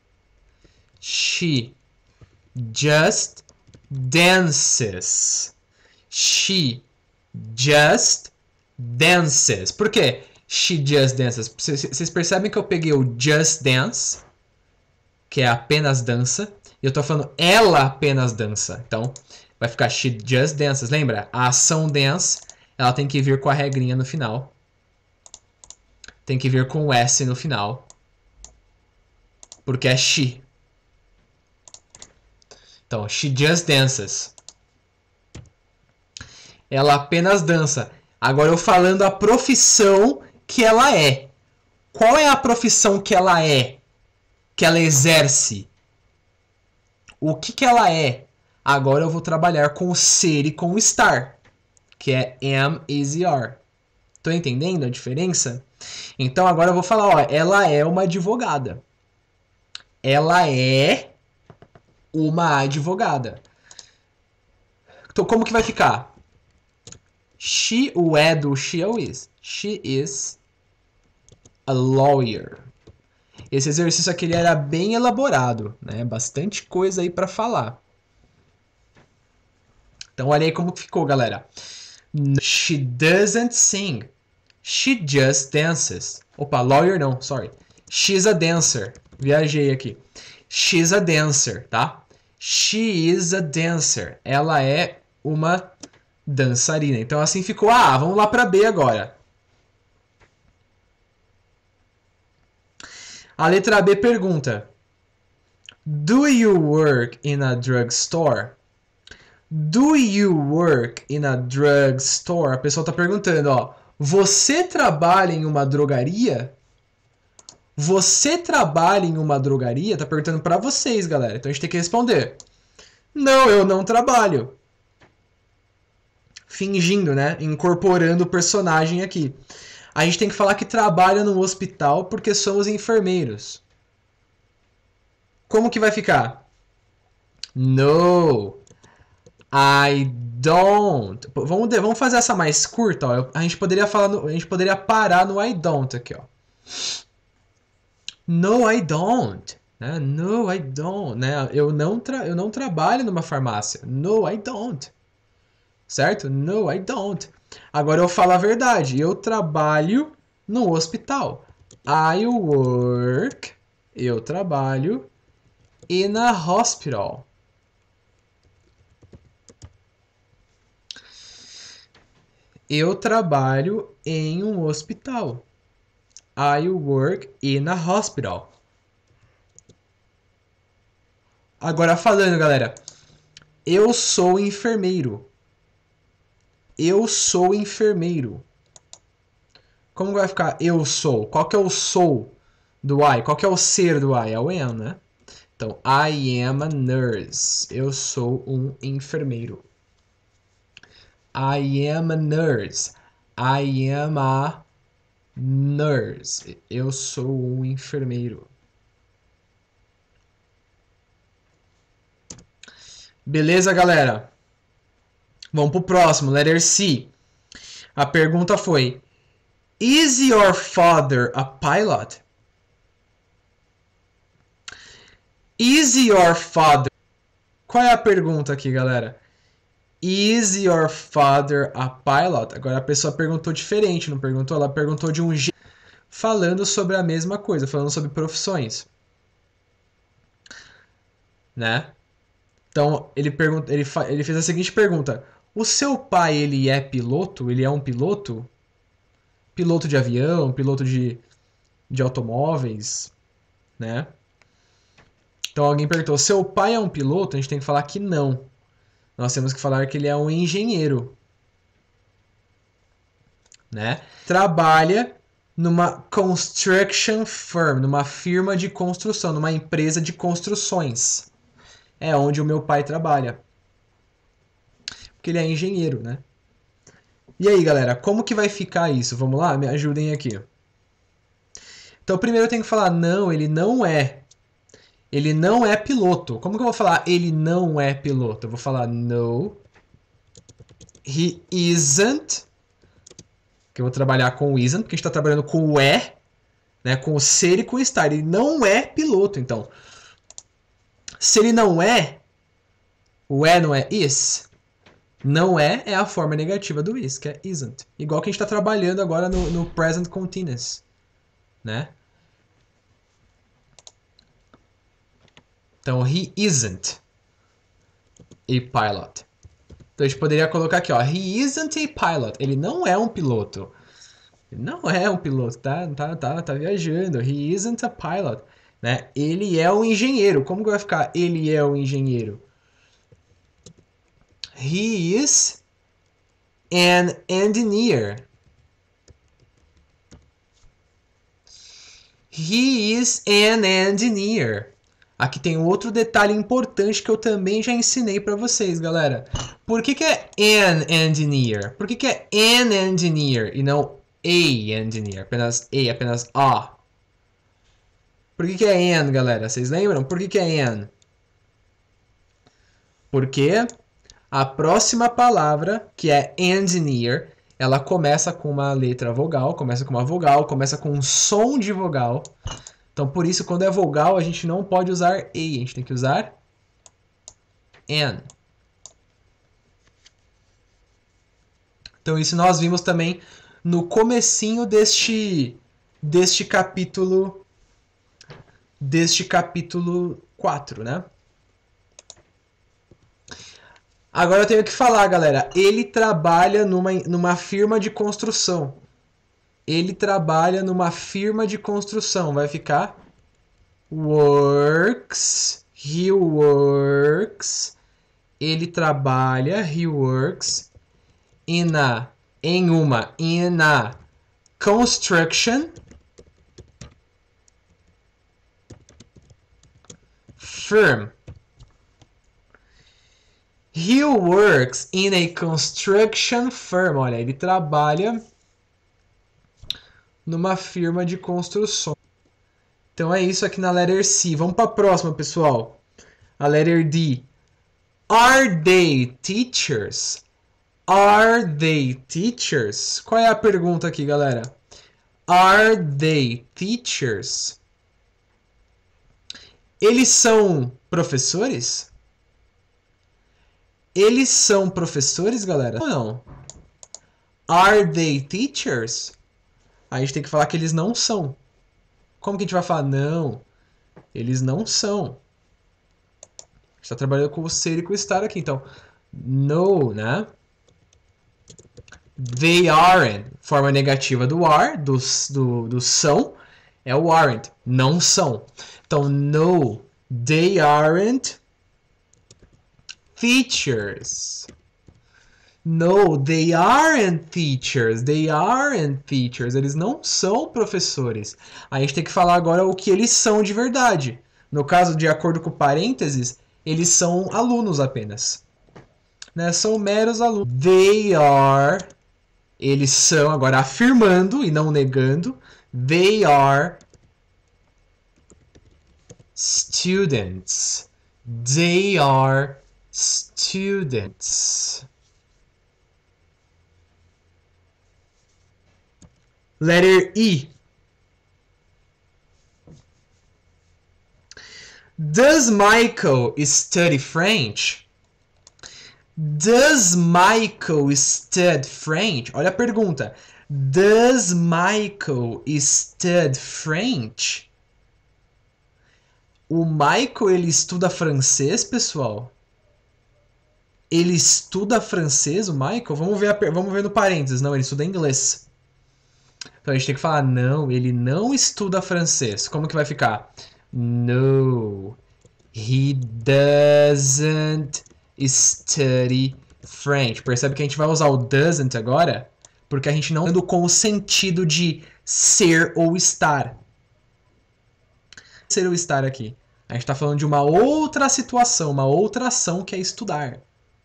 She just dances. She just dances. Por quê? She just dances. Vocês percebem que eu peguei o just dance, que é apenas dança, e eu tô falando ela apenas dança. Então, vai ficar she just dances. Lembra? A ação dance, ela tem que vir com a regrinha no final. tem que vir com S no final. Porque é she. Então, she just dances. Ela apenas dança. Agora eu falando a profissão que ela é. Qual é a profissão que ela é? Que ela exerce? O que que ela é? Agora eu vou trabalhar com o ser e com o estar. Que é am, is e are. Tô entendendo a diferença? Então agora eu vou falar, ó, ela é uma advogada. Ela é uma advogada. Então como que vai ficar? She, o é do she é o is. She is a lawyer. Esse exercício aqui ele era bem elaborado, né? Bastante coisa aí para falar. Então olha aí como ficou, galera. She doesn't sing. She just dances. Opa, lawyer não, sorry. She's a dancer. Viajei aqui. She's a dancer, tá? She is a dancer. Ela é uma dançarina. Então assim ficou. Ah, vamos lá para B agora. A letra B pergunta: Do you work in a drugstore? Do you work in a drugstore? A pessoa está perguntando, ó. Você trabalha em uma drogaria? Você trabalha em uma drogaria? Tá perguntando para vocês, galera. Então a gente tem que responder. Não, eu não trabalho. Fingindo, né? Incorporando o personagem aqui. A gente tem que falar que trabalha no hospital porque somos enfermeiros. Como que vai ficar? No, I don't. Vamos, vamos fazer essa mais curta, ó. A gente poderia falar, no, a gente poderia parar no I don't aqui, ó. No, I don't. Né? No, I don't. Né? Eu, não tra eu não trabalho numa farmácia. No, I don't. Certo? No, I don't. Agora eu falo a verdade. Eu trabalho no hospital. I work. Eu trabalho in a hospital. Eu trabalho em um hospital. I work in a hospital. Agora falando, galera. Eu sou enfermeiro. Eu sou enfermeiro. Como vai ficar eu sou? Qual que é o sou do I? Qual que é o ser do I? É o am, né? Então, I am a nurse. Eu sou um enfermeiro. I am a nurse. I am a nurse. Eu sou um enfermeiro. Beleza, galera? Vamos pro próximo, letter C. A pergunta foi: Is your father a pilot? Is your father... Qual é a pergunta aqui, galera? Is your father a pilot? Agora a pessoa perguntou diferente, não perguntou? Ela perguntou de um jeito, falando sobre a mesma coisa, falando sobre profissões. Né? Então, ele, pergunta, ele, ele fez a seguinte pergunta: o seu pai, ele é piloto? Ele é um piloto? Piloto de avião, piloto de, de automóveis, né? Então, alguém perguntou: seu pai é um piloto? A gente tem que falar que não. Nós temos que falar que ele é um engenheiro, né? Trabalha numa construction firm, numa firma de construção, numa empresa de construções. É onde o meu pai trabalha. Porque ele é engenheiro, né? E aí, galera, como que vai ficar isso? Vamos lá? Me ajudem aqui. Então, primeiro eu tenho que falar, não, ele não é. Ele não é piloto. Como que eu vou falar ele não é piloto? Eu vou falar no, he isn't. Que eu vou trabalhar com o isn't, porque a gente está trabalhando com o é, né, com o ser e com o estar. Ele não é piloto, então. Se ele não é, o é não é is, não é é a forma negativa do is, que é isn't. Igual que a gente está trabalhando agora no, no present continuous, né? Então, he isn't a pilot. Então, a gente poderia colocar aqui, ó, he isn't a pilot. Ele não é um piloto. Não é um piloto, tá? Tá, tá, tá viajando. He isn't a pilot, né? Ele é um engenheiro. Como que vai ficar? Ele é um engenheiro. He is an engineer. He is an engineer. Aqui tem outro detalhe importante que eu também já ensinei para vocês, galera. Por que, que é an engineer? Por que, que é an engineer e não a engineer? Apenas a, apenas a. Por que, que é an, galera? Vocês lembram? Por que, que é an? Porque a próxima palavra, que é engineer, ela começa com uma letra vogal, começa com uma vogal, começa com um som de vogal. Então, por isso, quando é vogal, a gente não pode usar a, a gente tem que usar an. Então, isso nós vimos também no comecinho deste, deste capítulo, deste capítulo quatro, né? Agora eu tenho que falar, galera. Ele trabalha numa, numa firma de construção. Ele trabalha numa firma de construção. Vai ficar works. He works. Ele trabalha. He works. In a, em uma. In a construction firm. He works in a construction firm. Olha, ele trabalha numa firma de construção. Então é isso aqui na letter C. Vamos para a próxima, pessoal. A letter D. Are they teachers? Are they teachers? Qual é a pergunta aqui, galera? Are they teachers? Eles são professores? Eles são professores, galera? Ou não? Are they teachers? Aí a gente tem que falar que eles não são. Como que a gente vai falar? Não, eles não são. A gente está trabalhando com o ser e com o estar aqui. Então, no, né? They aren't. Forma negativa do are, do, do, do são, é o aren't. Não são. Então, no, they aren't teachers. No, they aren't teachers. They aren't teachers. Eles não são professores. A gente tem que falar agora o que eles são de verdade. No caso, de acordo com parênteses, eles são alunos apenas. Né? São meros alunos. They are. Eles são, agora afirmando e não negando. They are students. They are students. Letter E. Does Michael study French? Does Michael study French? Olha a pergunta. Does Michael study French? O Michael, ele estuda francês, pessoal? Ele estuda francês, o Michael? Vamos ver, a, vamos ver no parênteses. Não, ele estuda inglês. Então a gente tem que falar, não, ele não estuda francês. Como que vai ficar? No, he doesn't study French. Percebe que a gente vai usar o doesn't agora? Porque a gente não anda com o sentido de ser ou estar. Ser ou estar aqui. A gente está falando de uma outra situação, uma outra ação que é estudar.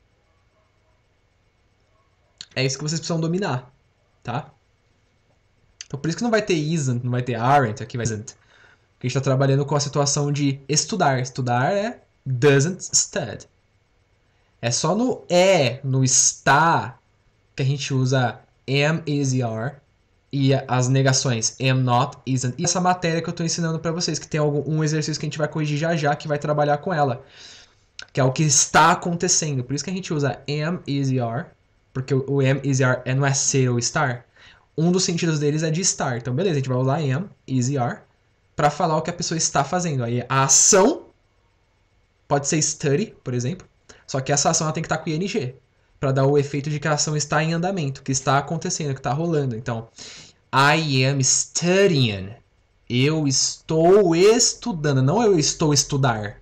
É isso que vocês precisam dominar, tá? Então por isso que não vai ter isn't, não vai ter aren't, aqui vai isn't. Porque a gente está trabalhando com a situação de estudar. Estudar é doesn't study. É só no é, no está, que a gente usa am, is e are. E as negações am not, isn't. E essa matéria que eu estou ensinando para vocês, que tem algum, um exercício que a gente vai corrigir já já, que vai trabalhar com ela. Que é o que está acontecendo. Por isso que a gente usa am, is e are. Porque o am, is e are é, não é ser ou estar. Um dos sentidos deles é de estar. Então, beleza, a gente vai usar am, is e are para falar o que a pessoa está fazendo. Aí a ação pode ser study, por exemplo. Só que essa ação ela tem que estar com ing. Para dar o efeito de que a ação está em andamento, que está acontecendo, que está rolando. Então, I am studying. Eu estou estudando, não eu estou estudar.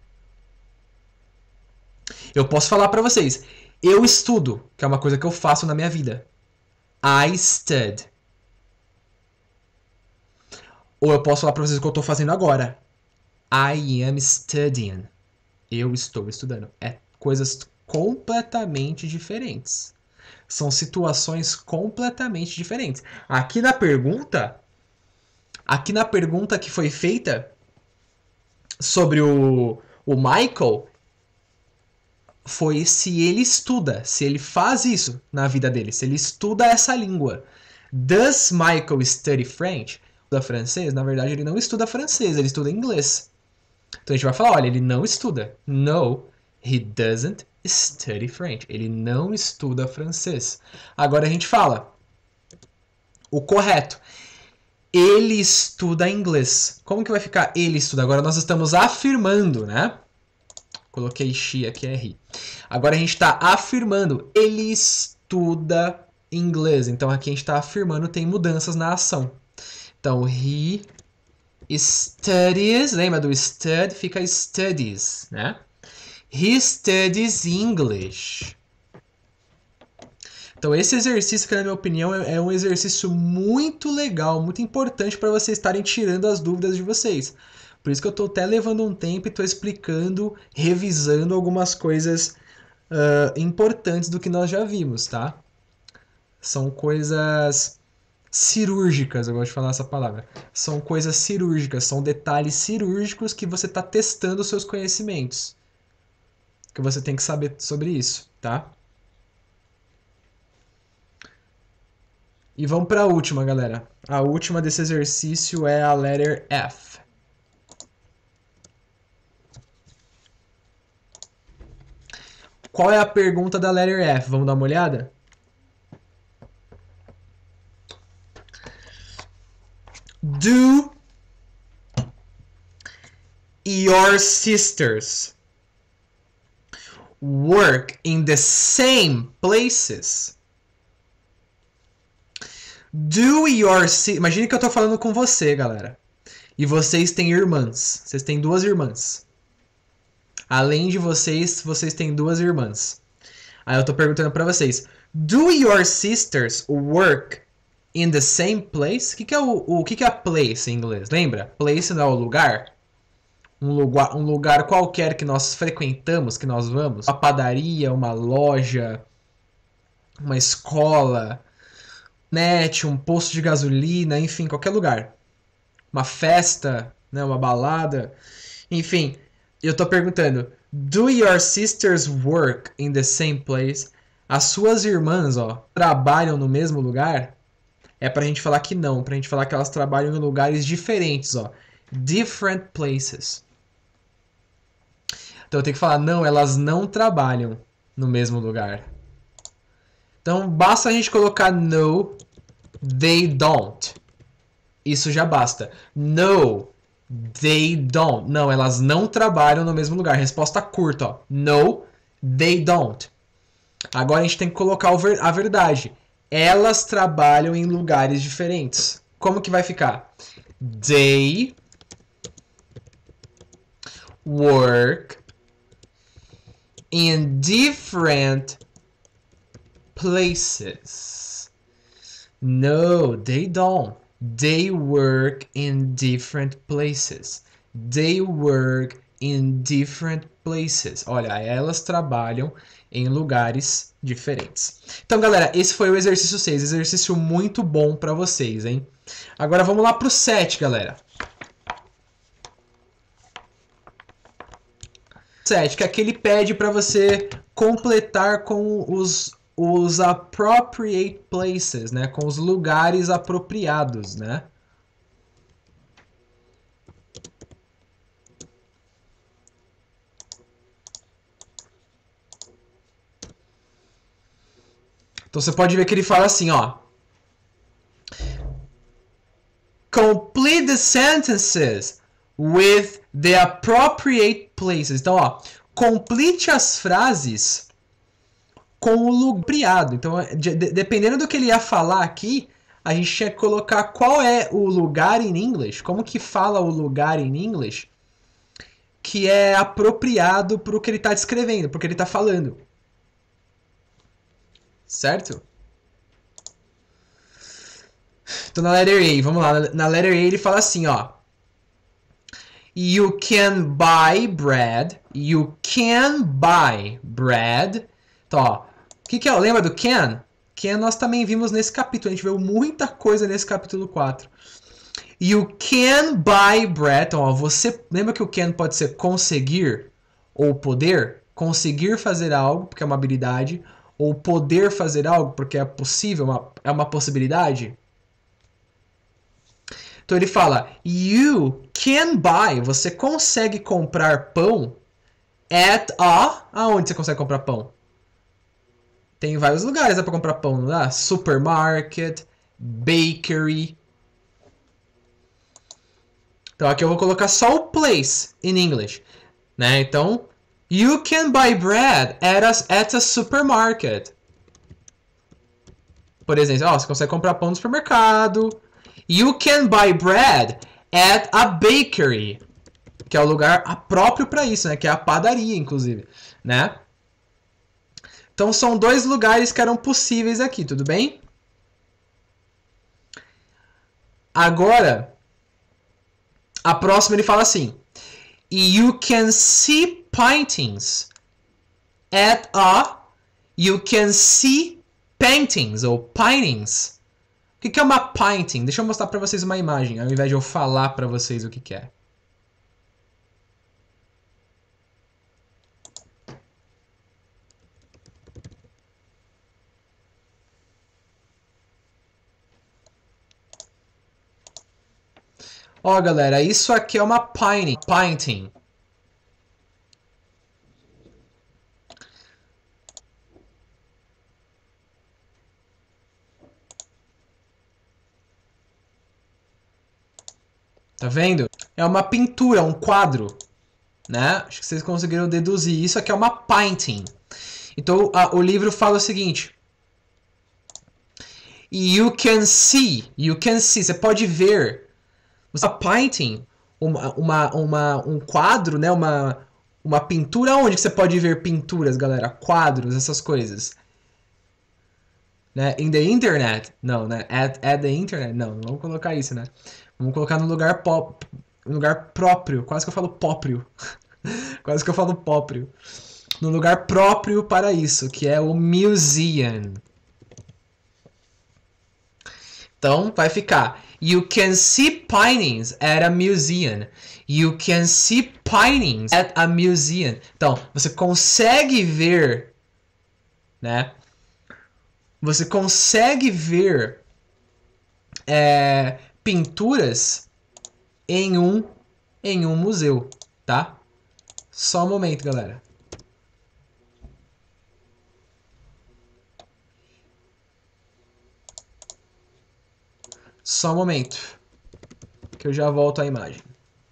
Eu posso falar para vocês, eu estudo, que é uma coisa que eu faço na minha vida. I stud. Ou eu posso falar para vocês o que eu estou fazendo agora. I am studying. Eu estou estudando. É coisas completamente diferentes. São situações completamente diferentes. Aqui na pergunta, aqui na pergunta que foi feita sobre o, o Michael, foi se ele estuda, se ele faz isso na vida dele, se ele estuda essa língua. Does Michael study French? Estuda francês? Na verdade, ele não estuda francês, ele estuda inglês. Então a gente vai falar, olha, ele não estuda. No, he doesn't study French. Ele não estuda francês. Agora a gente fala o correto. Ele estuda inglês. Como que vai ficar ele estuda? Agora nós estamos afirmando, né? Coloquei she aqui, é he. Agora a gente está afirmando. Ele estuda inglês. Então aqui a gente está afirmando, tem mudanças na ação. Então, he studies. Lembra do stud? Fica studies, né? He studies English. Então esse exercício, que na minha opinião é um exercício muito legal, muito importante para vocês estarem tirando as dúvidas de vocês. Por isso que eu estou até levando um tempo e estou explicando, revisando algumas coisas uh, importantes do que nós já vimos, tá? São coisas cirúrgicas, eu gosto de falar essa palavra. São coisas cirúrgicas, são detalhes cirúrgicos que você está testando os seus conhecimentos. Que você tem que saber sobre isso, tá? E vamos para a última, galera. A última desse exercício é a letter F. Qual é a pergunta da letter F? Vamos dar uma olhada? Do your sisters work in the same places? Do your sisters... Imagine que eu tô falando com você, galera. E vocês têm irmãs. Vocês têm duas irmãs. Além de vocês, vocês têm duas irmãs. Aí eu tô perguntando pra vocês. Do your sisters work in the same place? O que, que é o, o que, que é place em inglês? Lembra? Place não é o lugar? Um lugar, um lugar qualquer que nós frequentamos, que nós vamos. Uma padaria, uma loja, uma escola, net, um posto de gasolina, enfim, qualquer lugar. Uma festa, né, uma balada. Enfim, eu tô perguntando. Do your sisters work in the same place? As suas irmãs, ó, trabalham no mesmo lugar? É pra gente falar que não, pra gente falar que elas trabalham em lugares diferentes, ó. Different places. Então eu tenho que falar, não, elas não trabalham no mesmo lugar. Então basta a gente colocar no, they don't. Isso já basta. No, they don't. Não, elas não trabalham no mesmo lugar. Resposta curta, ó. No, they don't. Agora a gente tem que colocar a verdade. Elas trabalham em lugares diferentes. Como que vai ficar? They work in different places. No, they don't. They work in different places. They work in different places. Olha, elas trabalham em lugares diferentes. Então, galera, esse foi o exercício seis. Exercício muito bom para vocês, hein? Agora vamos lá pro sete, galera. sete, que aqui ele pede para você completar com os, os appropriate places, né? Com os lugares apropriados, né? Então você pode ver que ele fala assim, ó. Complete the sentences with the appropriate places. Então, ó, complete as frases com o lugar apropriado. Então, de, dependendo do que ele ia falar aqui, a gente tinha que colocar qual é o lugar em inglês, como que fala o lugar em inglês, que é apropriado para o que ele está descrevendo, para o que ele está falando. Certo? Então na letter A, vamos lá, na letter A ele fala assim, ó. You can buy bread. You can buy bread. Então, ó, o que, que é? Lembra do can? Can nós também vimos nesse capítulo. A gente viu muita coisa nesse capítulo quatro. You can buy bread. Então, ó, você lembra que o can pode ser conseguir ou poder? Conseguir fazer algo, porque é uma habilidade, ou poder fazer algo, porque é possível, uma, é uma possibilidade. Então ele fala, you can buy, você consegue comprar pão at a... Aonde você consegue comprar pão? Tem vários lugares para comprar pão, não dá? Supermarket, bakery. Então aqui eu vou colocar só o place in English, né? Então, you can buy bread at a, at a supermarket. Por exemplo, ó, você consegue comprar pão no supermercado. You can buy bread at a bakery, que é o lugar próprio para isso, né? Que é a padaria, inclusive, né? Então são dois lugares que eram possíveis aqui, tudo bem? Agora, a próxima ele fala assim: you can see paintings at a... You can see paintings ou paintings. O que é uma painting? Deixa eu mostrar para vocês uma imagem, ao invés de eu falar para vocês o que é. Ó, galera, isso aqui é uma painting. painting. Tá vendo? É uma pintura, um quadro, né? Acho que vocês conseguiram deduzir. Isso aqui é uma painting. Então, a, o livro fala o seguinte: you can see, you can see, você pode ver. Uma painting, uma, uma, uma, um quadro, né? Uma, uma pintura. Onde que você pode ver pinturas, galera? Quadros, essas coisas. Né? In the internet? Não, né? At, at the internet? Não, não vamos colocar isso, né? Vamos colocar no lugar pop, no lugar próprio. Quase que eu falo próprio. Quase que eu falo próprio. No lugar próprio para isso, que é o museum. Então vai ficar: you can see paintings at a museum. You can see paintings at a museum. Então, você consegue ver, né? Você consegue ver é, pinturas em um em um museu, tá? Só um momento, galera. Só um momento, que eu já volto à imagem.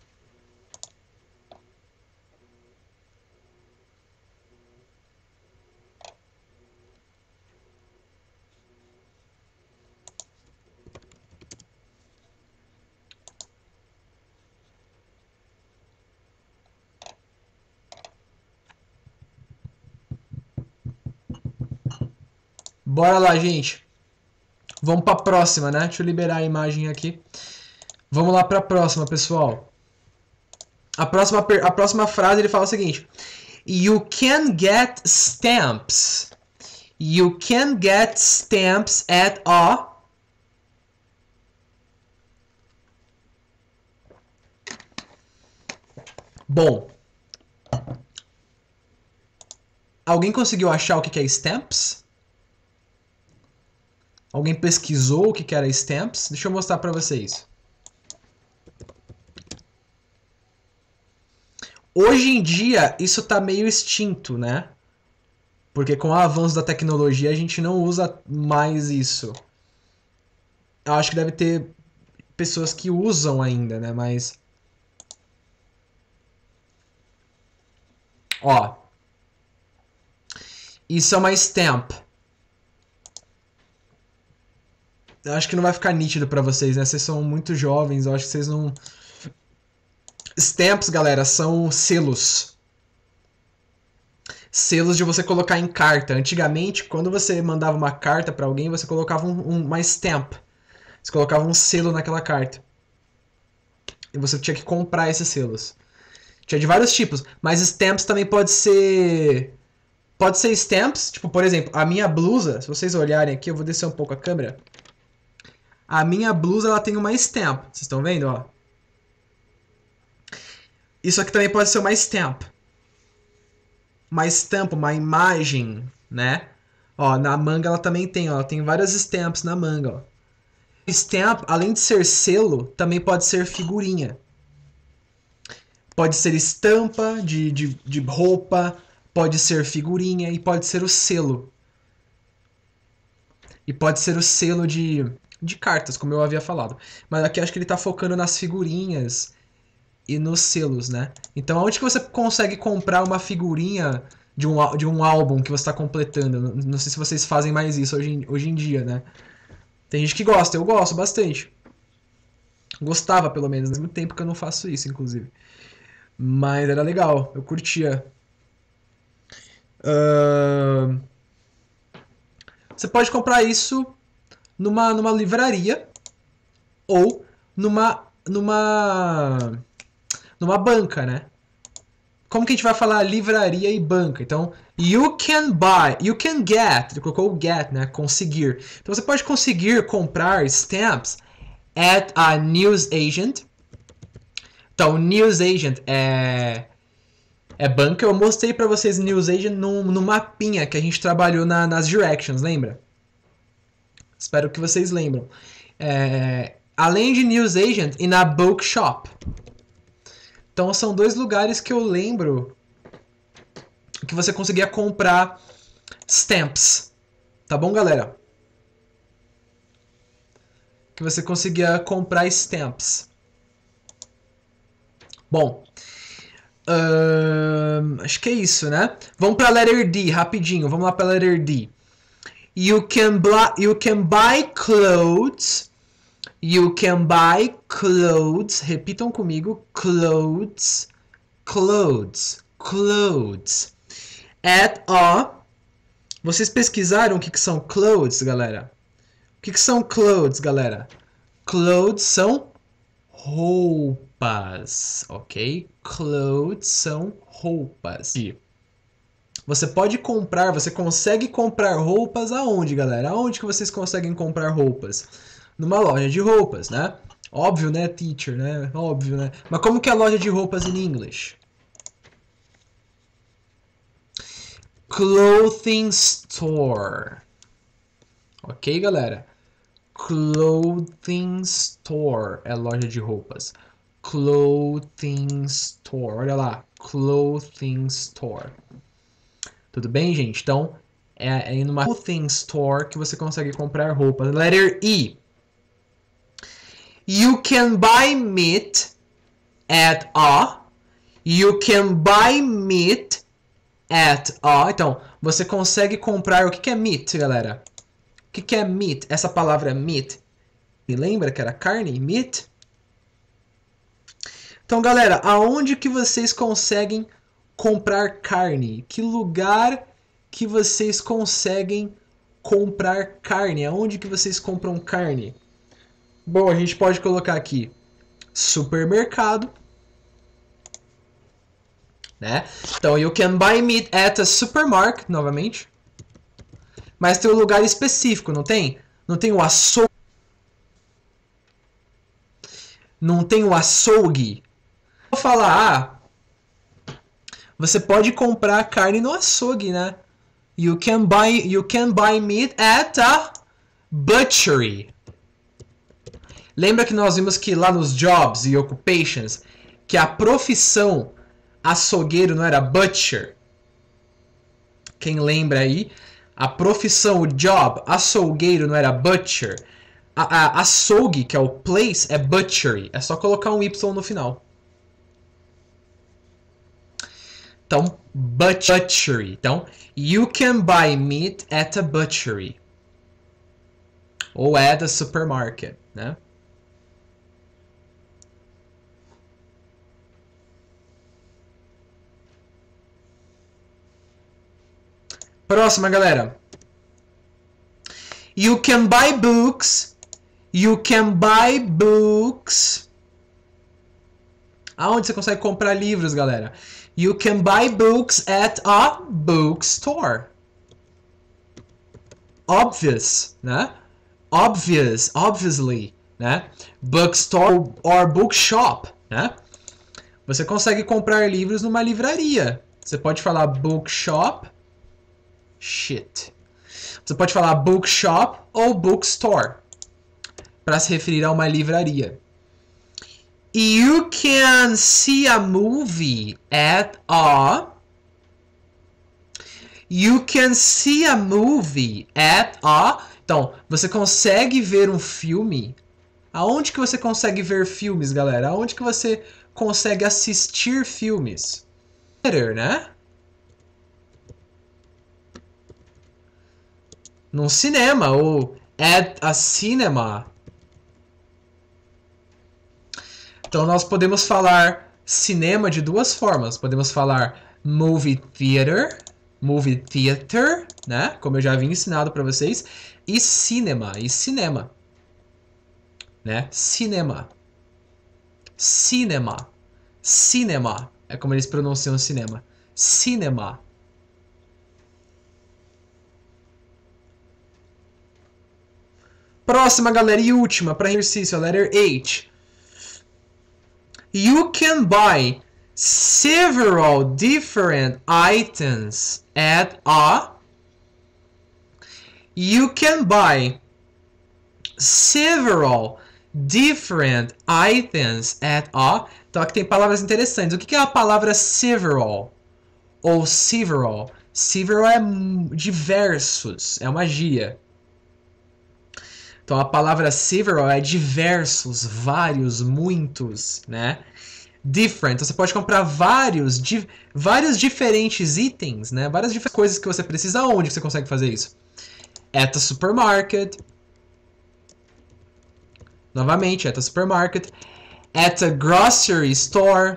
Bora lá, gente. Vamos para a próxima, né? Deixa eu liberar a imagem aqui. Vamos lá para a próxima, pessoal. A próxima, a próxima frase ele fala o seguinte: you can get stamps. You can get stamps at a... Bom. Alguém conseguiu achar o que é stamps? Alguém pesquisou o que era stamps? Deixa eu mostrar para vocês. Hoje em dia, isso tá meio extinto, né? Porque com o avanço da tecnologia, a gente não usa mais isso. Eu acho que deve ter pessoas que usam ainda, né? Mas... Ó. Isso é uma stamp. Eu acho que não vai ficar nítido pra vocês, né? Vocês são muito jovens, eu acho que vocês não... Stamps, galera, são selos. Selos de você colocar em carta. Antigamente, quando você mandava uma carta pra alguém, você colocava um, um, uma stamp. Você colocava um selo naquela carta. E você tinha que comprar esses selos. Tinha de vários tipos, mas stamps também pode ser... Pode ser stamps, tipo, por exemplo, a minha blusa, se vocês olharem aqui, eu vou descer um pouco a câmera. A minha blusa, ela tem uma stamp. Vocês estão vendo, ó? Isso aqui também pode ser uma stamp. Uma estampa, uma imagem, né? Ó, na manga ela também tem, ó. Tem várias stamps na manga, ó. Stamp, além de ser selo, também pode ser figurinha. Pode ser estampa de, de, de roupa, pode ser figurinha e pode ser o selo. E pode ser o selo de, de cartas, como eu havia falado. Mas aqui acho que ele está focando nas figurinhas e nos selos, né? Então, onde que você consegue comprar uma figurinha de um, de um álbum que você está completando? Não, não sei se vocês fazem mais isso hoje, hoje em dia, né? Tem gente que gosta, eu gosto bastante. Gostava, pelo menos, há muito tempo que eu não faço isso, inclusive. Mas era legal, eu curtia. Uh... Você pode comprar isso numa, numa livraria ou numa, numa, numa banca, né? Como que a gente vai falar livraria e banca? Então, you can buy, you can get, ele colocou o get, né? Conseguir. Então você pode conseguir comprar stamps at a newsagent. Então, newsagent é é banca. Eu mostrei para vocês newsagent no, no mapinha que a gente trabalhou na, nas directions, lembra? Espero que vocês lembram. É, além de newsagent e na bookshop. Então são dois lugares que eu lembro que você conseguia comprar stamps. Tá bom, galera? Que você conseguia comprar stamps. Bom, uh, acho que é isso, né? Vamos para letter D, rapidinho. Vamos lá para letter D. You can, you can buy clothes. You can buy clothes. Repitam comigo. Clothes. Clothes. Clothes. At a... Vocês pesquisaram o que, que são clothes, galera? O que, que são clothes, galera? Clothes são roupas, ok? Clothes são roupas. E você pode comprar, você consegue comprar roupas aonde, galera? Aonde que vocês conseguem comprar roupas? Numa loja de roupas, né? Óbvio, né, teacher, né? Óbvio, né? Mas como que é a loja de roupas em inglês? Clothing store. Ok, galera? Clothing store é loja de roupas. Clothing store. Olha lá. Clothing store. Tudo bem, gente? Então, é, é numa clothing store que você consegue comprar roupas. Letter E. You can buy meat at a. You can buy meat at a. Então, você consegue comprar... O que, que é meat, galera? O que, que é meat? Essa palavra meat. Me lembra que era carne? Meat? Então, galera, aonde que vocês conseguem comprar carne? Que lugar que vocês conseguem comprar carne? Aonde que vocês compram carne? Bom, a gente pode colocar aqui supermercado, né? Então, you can buy meat at a supermarket, novamente. Mas tem um lugar específico, não tem? Não tem o açougue. Não tem o açougue. Vou falar, ah, você pode comprar carne no açougue, né? You can buy, you can buy meat at a butchery. Lembra que nós vimos que lá nos jobs e occupations, que a profissão açougueiro não era butcher? Quem lembra aí? A profissão, o job, açougueiro não era butcher? A, a, açougue, que é o place, é butchery. É só colocar um Y no final. Então, butchery. Então, you can buy meat at a butchery. Ou at a supermarket, né? Próxima, galera. You can buy books. You can buy books. Aonde você consegue comprar livros, galera? You can buy books at a bookstore. Obvious, né? Obvious, obviously, né? Bookstore or bookshop, né? Você consegue comprar livros numa livraria. Você pode falar bookshop. Shit. Você pode falar bookshop ou bookstore para se referir a uma livraria. You can see a movie at a You can see a movie at a Então, você consegue ver um filme? Aonde que você consegue ver filmes, galera? Aonde que você consegue assistir filmes? Theater, né? Num cinema ou at a cinema. Então nós podemos falar cinema de duas formas. Podemos falar movie theater, movie theater, né? Como eu já havia ensinado para vocês, e cinema, e cinema, né? Cinema, cinema, cinema, é como eles pronunciam cinema, cinema. Próxima, galera, e última para exercício, a letter H. You can buy several different items at a You can buy several different items at a Então aqui tem palavras interessantes. O que é a palavra several? Ou several? Several é diversos, é uma gíria. Então a palavra several é diversos, vários, muitos, né? Different, então você pode comprar vários, di vários diferentes itens, né? Várias diferentes coisas que você precisa. Onde você consegue fazer isso? At a supermarket. Novamente, at a supermarket. At a grocery store.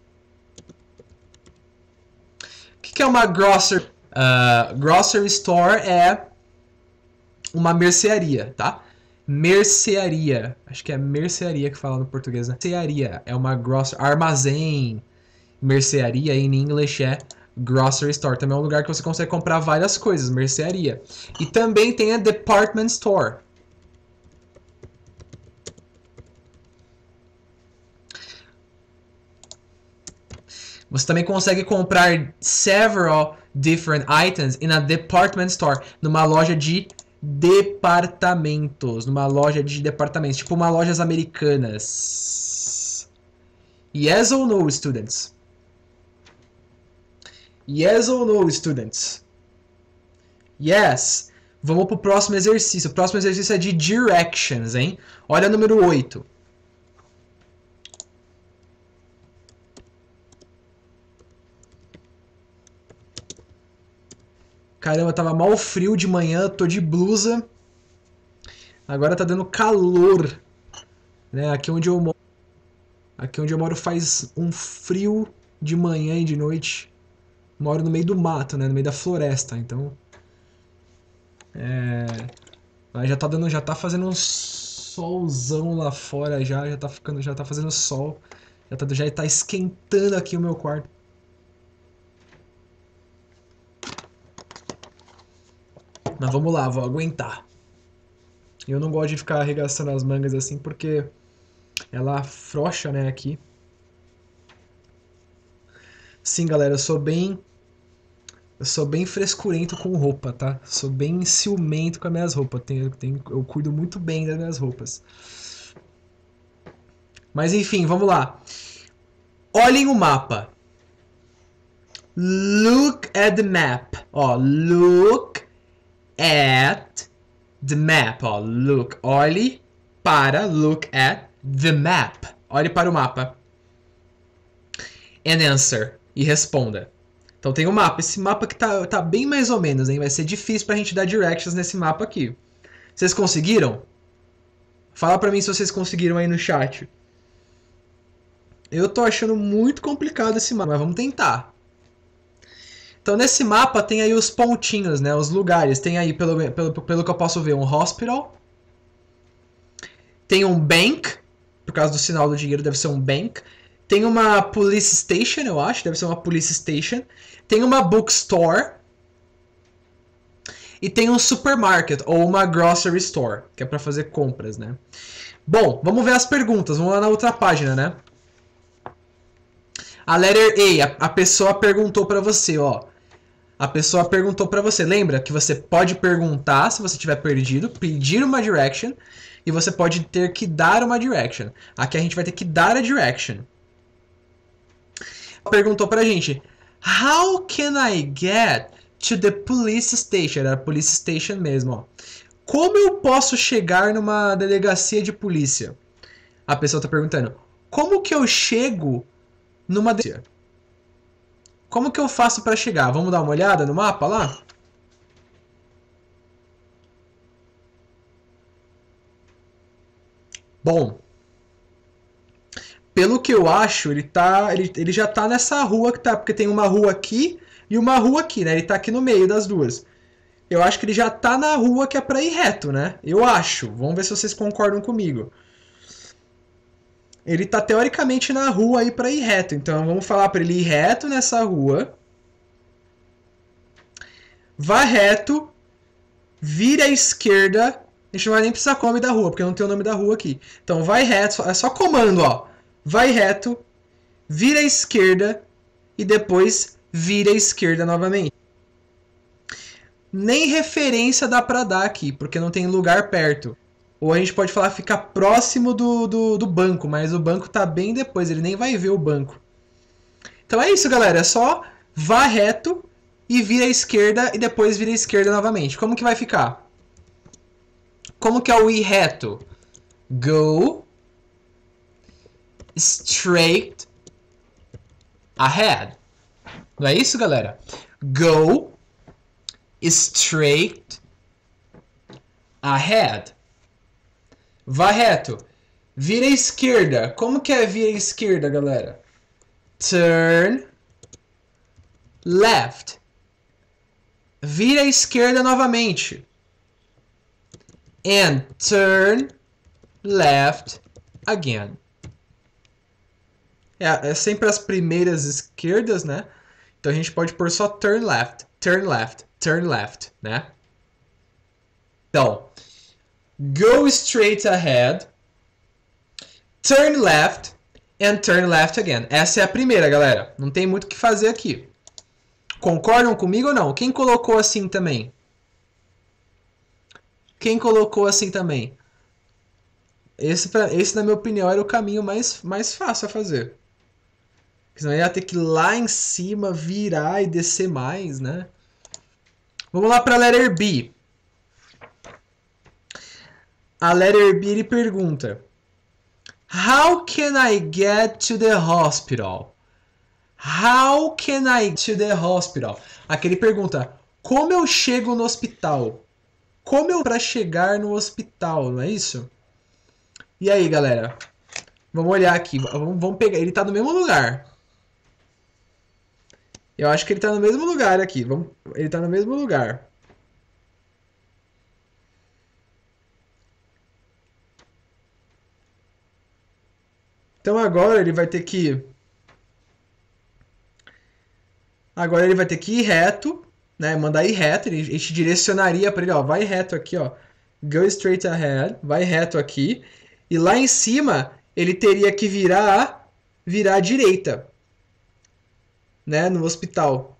O que é uma grocery? Uh, grocery store é uma mercearia, tá? Mercearia. Acho que é mercearia que fala no português, né? Mercearia é uma grocery, armazém. Mercearia em inglês é grocery store. Também é um lugar que você consegue comprar várias coisas, mercearia. E também tem a department store. Você também consegue comprar several different items in a department store, numa loja de departamentos, numa loja de departamentos, tipo uma lojas americanas. Yes or no, students? Yes or no, students? Yes. Vamos pro próximo exercício. O próximo exercício é de directions, hein? Olha o número oito. Caramba, tava mal frio de manhã, tô de blusa. Agora tá dando calor, né? Aqui onde eu moro, aqui onde eu moro faz um frio de manhã e de noite. Moro no meio do mato, né? No meio da floresta, então é... já tá dando, já tá fazendo um solzão lá fora já, já tá ficando, já tá fazendo sol. Já tá, já tá esquentando aqui o meu quarto. Mas vamos lá, vou aguentar. Eu não gosto de ficar arregaçando as mangas assim porque ela afrouxa, né, aqui. Sim, galera, eu sou bem... Eu sou bem frescurento com roupa, tá? Sou bem ciumento com as minhas roupas. Tenho, tenho, eu cuido muito bem das minhas roupas. Mas enfim, vamos lá. Olhem o mapa. Look at the map. Ó, look at the map. Ó, look. Olhe para, look at the map. Olhe para o mapa. And answer. E responda. Então tem o um mapa. Esse mapa que tá, tá bem mais ou menos, hein? Vai ser difícil pra gente dar directions nesse mapa aqui. Vocês conseguiram? Fala pra mim se vocês conseguiram aí no chat. Eu tô achando muito complicado esse mapa, mas vamos tentar. Então nesse mapa tem aí os pontinhos, né? Os lugares. Tem aí, pelo, pelo, pelo que eu posso ver, um hospital. Tem um bank, por causa do sinal do dinheiro, deve ser um bank. Tem uma police station, eu acho, deve ser uma police station. Tem uma bookstore. E tem um supermarket, ou uma grocery store, que é pra fazer compras, né? Bom, vamos ver as perguntas. Vamos lá na outra página, né? A letter A, a, a pessoa perguntou pra você, ó. A pessoa perguntou pra você. Lembra que você pode perguntar se você tiver perdido, pedir uma direction, e você pode ter que dar uma direction. Aqui a gente vai ter que dar a direction. Perguntou pra gente: How can I get to the police station? Era a police station mesmo, ó. Como eu posso chegar numa delegacia de polícia? A pessoa tá perguntando: Como que eu chego numa delegacia? Como que eu faço pra chegar? Vamos dar uma olhada no mapa lá? Bom, pelo que eu acho, ele, tá, ele, ele já tá nessa rua que tá, porque tem uma rua aqui e uma rua aqui, né? Ele tá aqui no meio das duas. Eu acho que ele já tá na rua que é pra ir reto, né? Eu acho. Vamos ver se vocês concordam comigo. Ele tá teoricamente na rua aí pra ir reto. Então vamos falar pra ele ir reto nessa rua. Vá reto. Vira à esquerda. A gente não vai nem precisar com o nome da rua, porque não tem o nome da rua aqui. Então vai reto. É só comando, ó. Vai reto. Vira à esquerda. E depois vira à esquerda novamente. Nem referência dá pra dar aqui, porque não tem lugar perto. Ou a gente pode falar ficar próximo do, do, do banco, mas o banco tá bem depois, ele nem vai ver o banco. Então é isso, galera. É só vá reto e vira à esquerda e depois vira à esquerda novamente. Como que vai ficar? Como que é o ir reto? Go straight ahead. Não é isso, galera? Go straight ahead. Vá reto. Vira à esquerda. Como que é vira à esquerda, galera? Turn left. Vira à esquerda novamente. And turn left again. É, é sempre as primeiras esquerdas, né? Então a gente pode pôr só turn left, turn left, turn left, né? Então, go straight ahead, turn left, and turn left again. Essa é a primeira, galera. Não tem muito o que fazer aqui. Concordam comigo ou não? Quem colocou assim também? Quem colocou assim também? Esse, esse na minha opinião, era o caminho mais, mais fácil a fazer. Porque senão ia ter que ir lá em cima, virar e descer mais, né? Vamos lá para a letter B. A letter B ele pergunta: How can I get to the hospital? How can I get to the hospital? Aqui ele pergunta: Como eu chego no hospital? Como eu para chegar no hospital, não é isso? E aí, galera? Vamos olhar aqui. Vamos, vamos pegar. Ele tá no mesmo lugar. Eu acho que ele tá no mesmo lugar aqui. Vamos, ele tá no mesmo lugar. Então agora ele vai ter que... Agora ele vai ter que ir reto, né? Mandar ir reto. Ele, a gente direcionaria para ele, ó. Vai reto aqui, ó. Go straight ahead. Vai reto aqui. E lá em cima, ele teria que virar, virar à direita. Né? No hospital.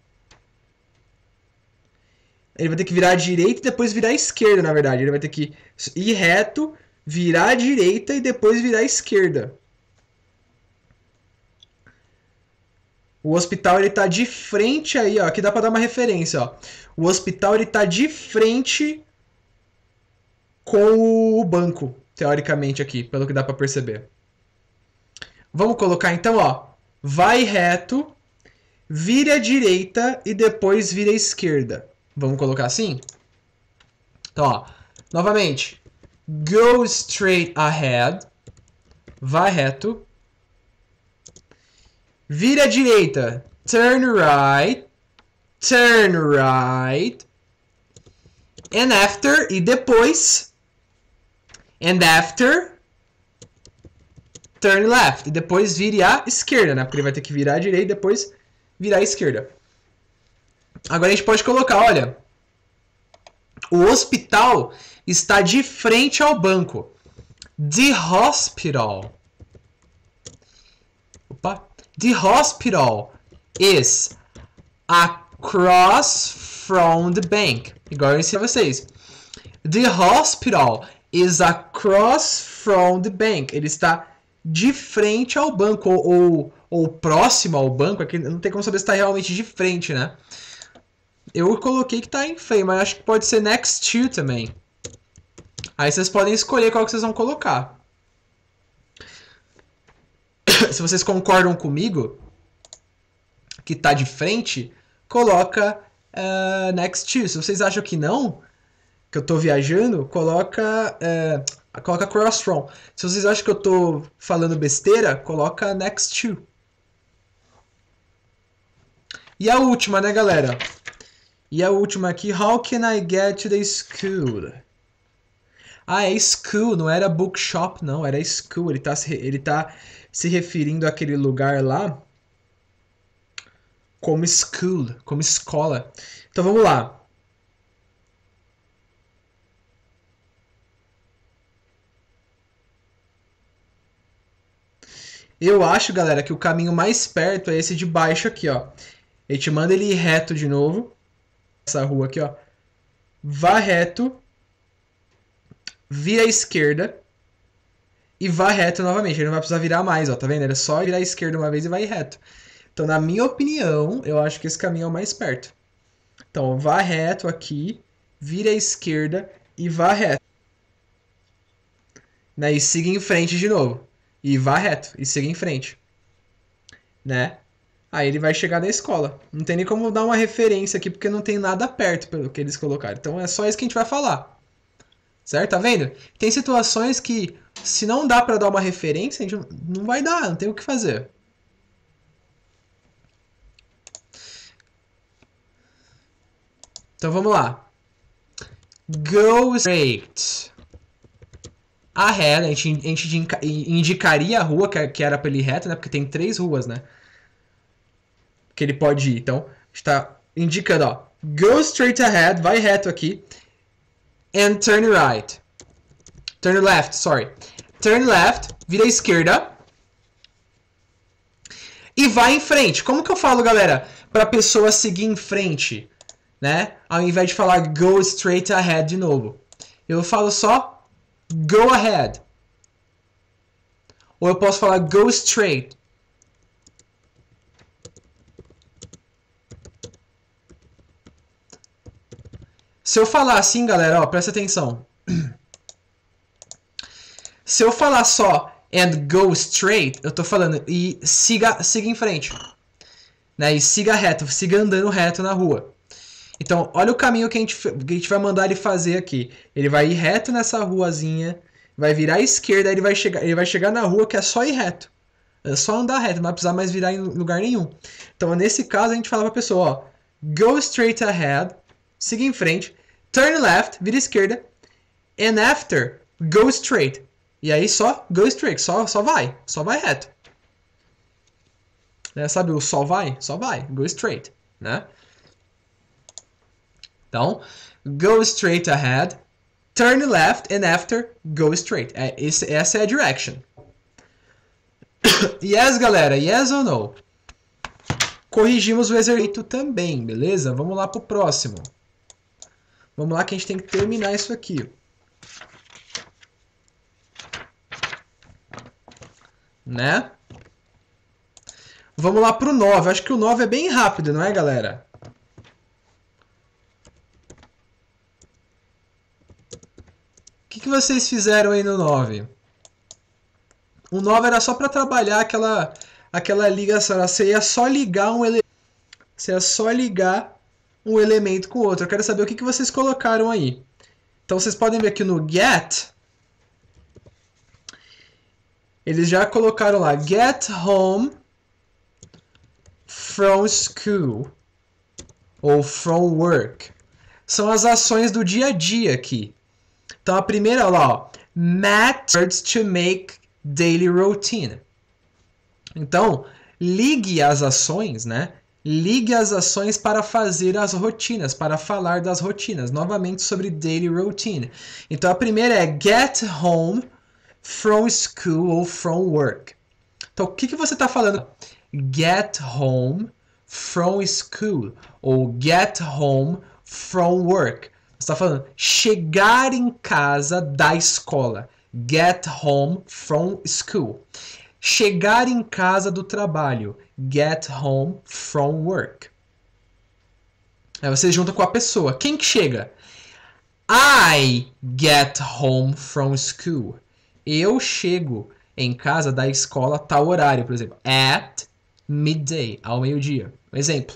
Ele vai ter que virar à direita e depois virar à esquerda, na verdade. Ele vai ter que ir reto, virar à direita e depois virar à esquerda. O hospital ele tá de frente aí, ó. Aqui dá para dar uma referência, ó. O hospital ele tá de frente com o banco, teoricamente aqui, pelo que dá para perceber. Vamos colocar então, ó. Vai reto, vira à direita e depois vira à esquerda. Vamos colocar assim? Então, ó. Novamente. Go straight ahead. Vá reto. Vira à direita. Turn right. Turn right. And after. E depois. And after. Turn left. E depois vire à esquerda, né? Porque ele vai ter que virar à direita e depois virar à esquerda. Agora a gente pode colocar, olha. O hospital está de frente ao banco. The hospital. Opa. The hospital is across from the bank. Igual eu ensinei a vocês. The hospital is across from the bank. Ele está de frente ao banco. Ou, ou, ou próximo ao banco. Aqui não tem como saber se está realmente de frente, né? Eu coloquei que está em frame, mas acho que pode ser next to também. Aí vocês podem escolher qual que vocês vão colocar. Se vocês concordam comigo que tá de frente, coloca uh, next to. Se vocês acham que não, que eu tô viajando, coloca uh, coloca cross from. Se vocês acham que eu tô falando besteira, coloca next to. E a última, né, galera? E a última aqui, how can I get to the school? Ah, é school, não era bookshop, não, era school. Ele tá, ele tá se referindo àquele lugar lá como school, como escola. Então vamos lá. Eu acho, galera, que o caminho mais perto é esse de baixo aqui, ó. Ele te manda ele ir reto de novo. Essa rua aqui, ó. Vá reto. Vira à esquerda. E vá reto novamente. Ele não vai precisar virar mais, ó. Tá vendo? Ele é só virar à esquerda uma vez e vai reto. Então, na minha opinião, eu acho que esse caminho é o mais perto. Então, vá reto aqui. Vira à esquerda e vá reto. Né? E siga em frente de novo. E vá reto. E siga em frente. Né? Aí ele vai chegar na escola. Não tem nem como dar uma referência aqui, porque não tem nada perto pelo que eles colocaram. Então é só isso que a gente vai falar. Certo? Tá vendo? Tem situações que, se não dá pra dar uma referência, a gente não vai dar, não tem o que fazer. Então vamos lá. Go straight ahead. A gente, a gente indicaria a rua que era pra ele ir reto, né? Porque tem três ruas, né? Que ele pode ir. Então, está indicando, ó. Go straight ahead, vai reto aqui. And turn right. Turn left, sorry. Turn left, vira à esquerda. E vai em frente. Como que eu falo, galera? Para a pessoa seguir em frente, né? Ao invés de falar go straight ahead de novo. Eu falo só go ahead. Ou eu posso falar go straight. Se eu falar assim, galera, ó, presta atenção. Se eu falar só and go straight, eu tô falando e siga, siga em frente. Né? E siga reto, siga andando reto na rua. Então, olha o caminho que a gente, que a gente vai mandar ele fazer aqui. Ele vai ir reto nessa ruazinha, vai virar à esquerda, ele vai chegar, ele vai chegar na rua que é só ir reto. É só andar reto, não vai precisar mais virar em lugar nenhum. Então, nesse caso, a gente fala pra pessoa, ó, go straight ahead, siga em frente, turn left, vira à esquerda, and after, go straight. E aí só go straight, só, só vai, só vai reto. Né? Sabe o só vai? Só vai, go straight, né? Então, go straight ahead, turn left, and after, go straight. É, esse, essa é a direction. Yes, galera, yes ou no? Corrigimos o exercício também, beleza? Vamos lá pro próximo. Vamos lá que a gente tem que terminar isso aqui. Né? Vamos lá pro nove. Acho que o nove é bem rápido, não é, galera? O que, que vocês fizeram aí no nove? O nove era só para trabalhar aquela, aquela ligação. Você ia só ligar um elemento. Você ia só ligar um elemento com o outro. Eu quero saber o que, que vocês colocaram aí. Então vocês podem ver que no get, eles já colocaram lá, get home from school, ou from work. São as ações do dia a dia aqui. Então a primeira lá, ó, methods to make daily routine. Então, ligue as ações, né? Ligue as ações para fazer as rotinas, para falar das rotinas. Novamente sobre daily routine. Então a primeira é get home from school ou from work. Então o que, que você está falando? Get home from school ou get home from work. Você está falando chegar em casa da escola. Get home from school. Chegar em casa do trabalho. Get home from work. Aí você junta com a pessoa. Quem que chega? I get home from school. Eu chego em casa da escola a tal horário, por exemplo. At midday, ao meio-dia. Um exemplo.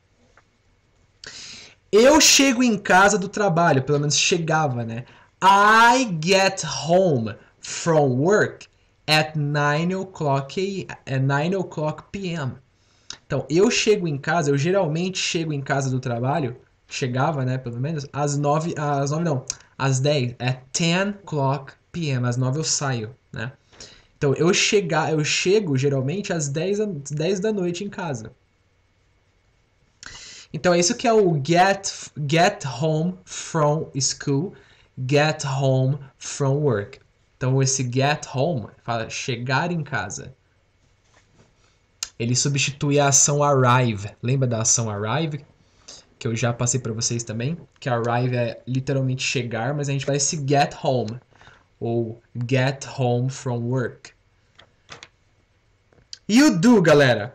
Eu chego em casa do trabalho, pelo menos chegava, né? I get home from work at nine o'clock p m Então, eu chego em casa, eu geralmente chego em casa do trabalho, chegava, né, pelo menos, às nove, às nove não, às dez, at ten o'clock p m, às nove eu saio, né? Então, eu, chegar, eu chego geralmente às dez, dez da noite em casa. Então, é isso que é o get, get home from school, get home from work. Então, esse get home fala chegar em casa. Ele substitui a ação arrive. Lembra da ação arrive? Que eu já passei para vocês também. Que arrive é literalmente chegar, mas a gente vai esse get home. Ou get home from work. E o do, galera?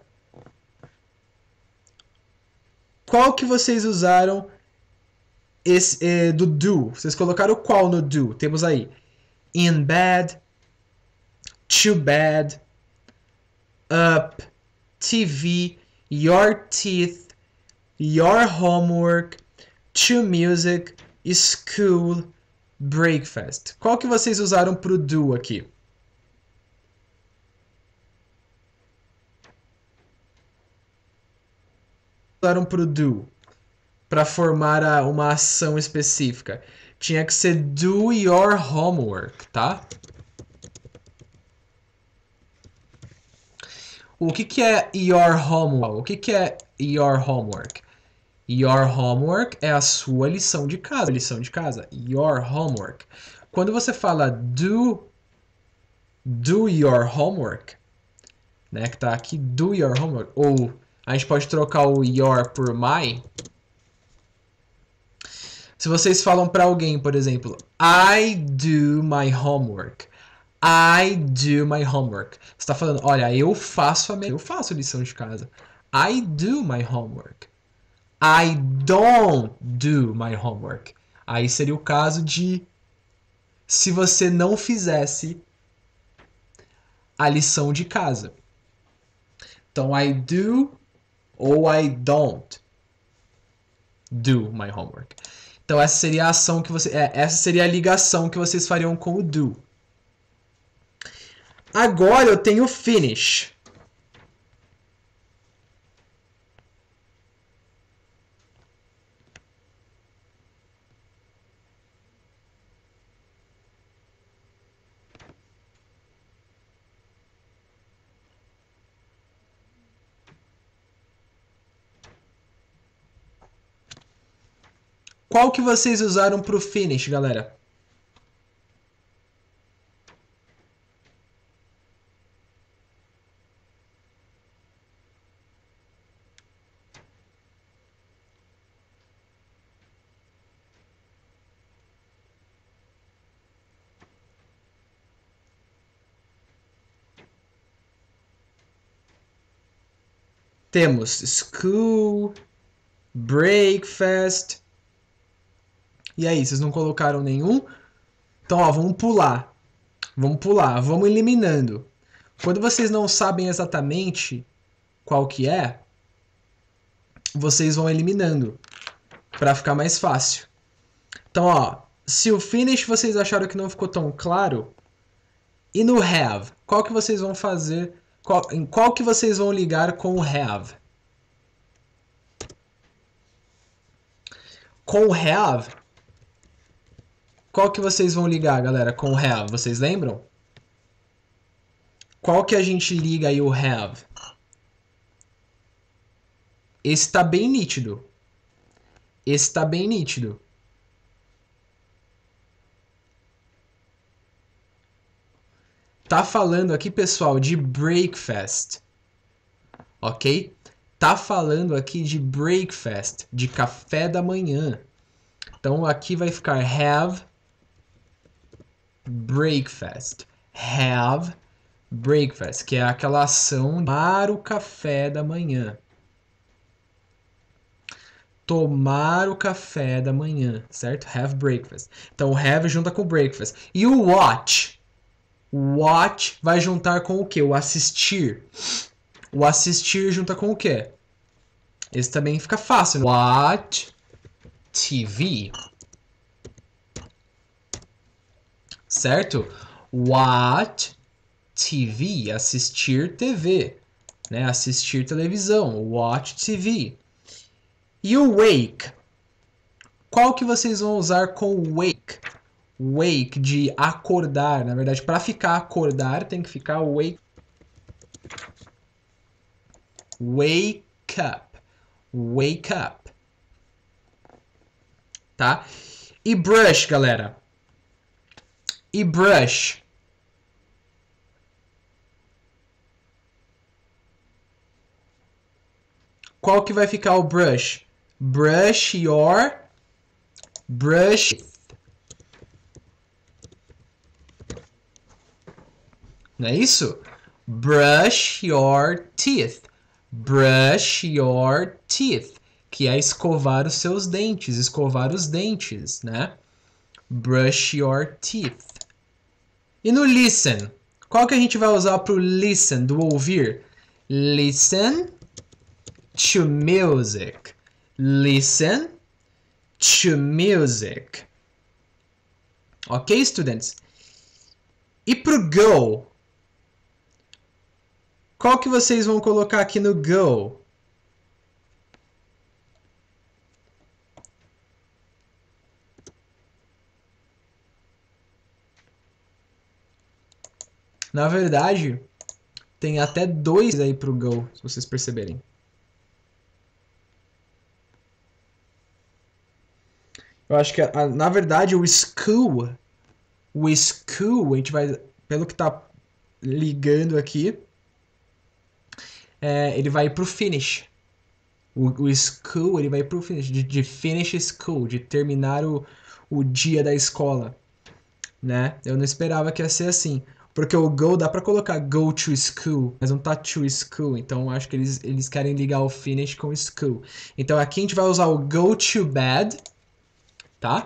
Qual que vocês usaram esse, eh, do do? Vocês colocaram qual no do? Temos aí in bed, to bed, up, T V, your teeth, your homework, to music, school, breakfast. Qual que vocês usaram pro do aqui? Usaram pro do para formar a, uma ação específica. Tinha que ser do your homework, tá? O que, que é your homework? O que, que é your homework? Your homework é a sua lição de casa. Lição de casa. Your homework. Quando você fala do, do your homework, né, que tá aqui, do your homework, ou a gente pode trocar o your por my. Se vocês falam para alguém, por exemplo, I do my homework. I do my homework. Você está falando, olha, eu faço a minha, eu faço a lição de casa. I do my homework. I don't do my homework. Aí seria o caso de se você não fizesse a lição de casa. Então, I do ou I don't do my homework. Então, essa seria a ação que você, é, essa seria a ligação que vocês fariam com o do. Agora eu tenho finish. Qual que vocês usaram para o finish, galera? Temos school, breakfast. E aí, vocês não colocaram nenhum? Então, ó, vamos pular. Vamos pular, vamos eliminando. Quando vocês não sabem exatamente qual que é, vocês vão eliminando para ficar mais fácil. Então, ó, Se o finish vocês acharam que não ficou tão claro, e no have, qual que vocês vão fazer? Qual, em qual que vocês vão ligar com o have? Com o have, qual que vocês vão ligar, galera, com o have? Vocês lembram? Qual que a gente liga aí o have? Esse tá bem nítido. Esse tá bem nítido. Tá falando aqui, pessoal, de breakfast. Ok? Tá falando aqui de breakfast, de café da manhã. Então aqui vai ficar have breakfast. Have breakfast, que é aquela ação para o café da manhã. Tomar o café da manhã, certo? Have breakfast. Então o have junta com breakfast. E o watch? Watch vai juntar com o que? O assistir. O assistir junta com o que? Esse também fica fácil. Né? Watch T V. Certo? Watch T V. Assistir T V. Né? Assistir televisão. Watch T V. E o wake? Qual que vocês vão usar com wake? Wake, de acordar. Na verdade, para ficar acordar, tem que ficar wake. Wake up. Wake up. Tá? E brush, galera? E brush? Qual que vai ficar o brush? Brush your... Brush... Não é isso? Brush your teeth. Brush your teeth. Que é escovar os seus dentes. Escovar os dentes, né? Brush your teeth. E no listen? Qual que a gente vai usar para o listen, do ouvir? Listen to music. Listen to music. Ok, estudantes? E pro go? Qual que vocês vão colocar aqui no go? Na verdade, tem até dois aí pro go, se vocês perceberem. Eu acho que, na verdade, o school, o school, a gente vai, pelo que tá ligando aqui, é, ele vai pro finish. O, o school, ele vai pro finish, de, de finish school, de terminar o, o dia da escola, né? Eu não esperava que ia ser assim, porque o go dá pra colocar go to school, mas não tá to school, então acho que eles, eles querem ligar o finish com school. Então aqui a gente vai usar o go to bed, tá?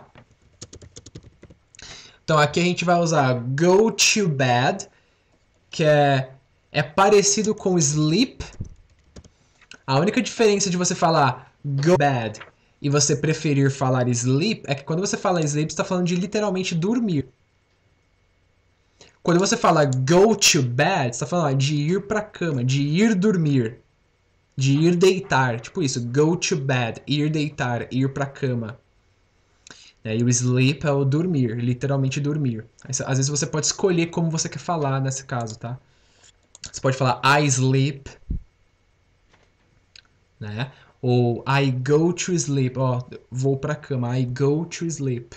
Então aqui a gente vai usar go to bed, que é, é parecido com sleep. A única diferença de você falar go to bed e você preferir falar sleep é que quando você fala sleep, você está falando de literalmente dormir. Quando você fala go to bed, você está falando de ir para a cama, de ir dormir, de ir deitar. Tipo isso, go to bed, ir deitar, ir para a cama. E o sleep é o dormir, literalmente dormir. Às vezes você pode escolher como você quer falar nesse caso, tá? Você pode falar I sleep, né? Ou I go to sleep, ó, vou pra cama, I go to sleep.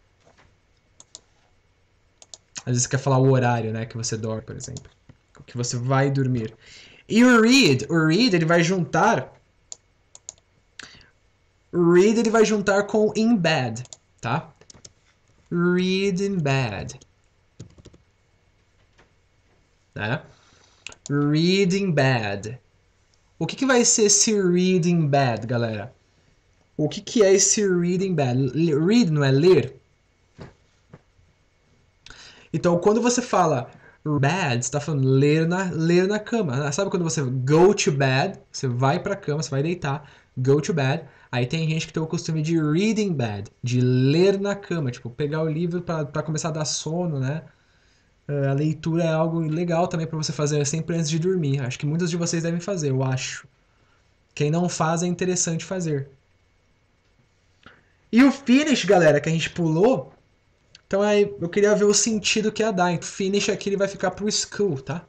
Às vezes você quer falar o horário, né, que você dorme, por exemplo. Que você vai dormir. E o read, o read ele vai juntar... Read ele vai juntar com in bed, tá? Read in bed. Né? Read in bed. O que, que vai ser esse read in bed, galera? O que, que é esse read in bed? Read não é ler? Então, quando você fala bed, você está falando ler na, ler na cama. Sabe quando você go to bed, você vai para a cama, você vai deitar. go to bed. Aí tem gente que tem o costume de read in bed, de ler na cama, tipo, pegar o livro para começar a dar sono, né? A leitura é algo legal também para você fazer sempre antes de dormir. Acho que muitos de vocês devem fazer, eu acho. Quem não faz é interessante fazer. E o finish, galera, que a gente pulou, então aí eu queria ver o sentido que ia dar. Então, finish aqui ele vai ficar pro school, tá?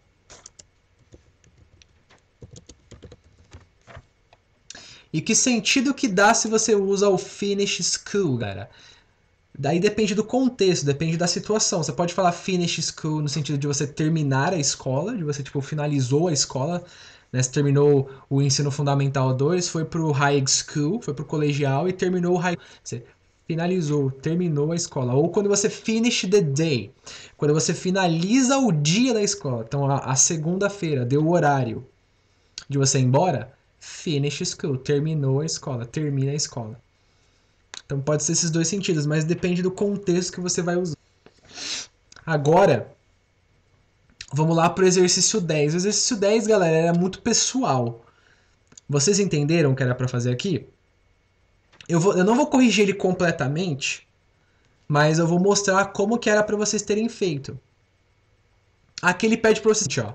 E que sentido que dá se você usa o finish school, galera? Daí depende do contexto, depende da situação. Você pode falar finish school no sentido de você terminar a escola, de você, tipo, finalizou a escola, né? Você terminou o ensino fundamental dois, foi pro high school, foi pro colegial e terminou o high... Você finalizou, terminou a escola. Ou quando você finish the day, quando você finaliza o dia da escola. Então, a, a segunda-feira, deu o horário de você ir embora, finish school, terminou a escola, termina a escola. Então pode ser esses dois sentidos, mas depende do contexto que você vai usar. Agora, vamos lá para o exercício dez. O exercício dez, galera, era muito pessoal. Vocês entenderam o que era para fazer aqui? Eu, vou, eu não vou corrigir ele completamente, mas eu vou mostrar como que era para vocês terem feito. Aqui ele pede para vocês, ó.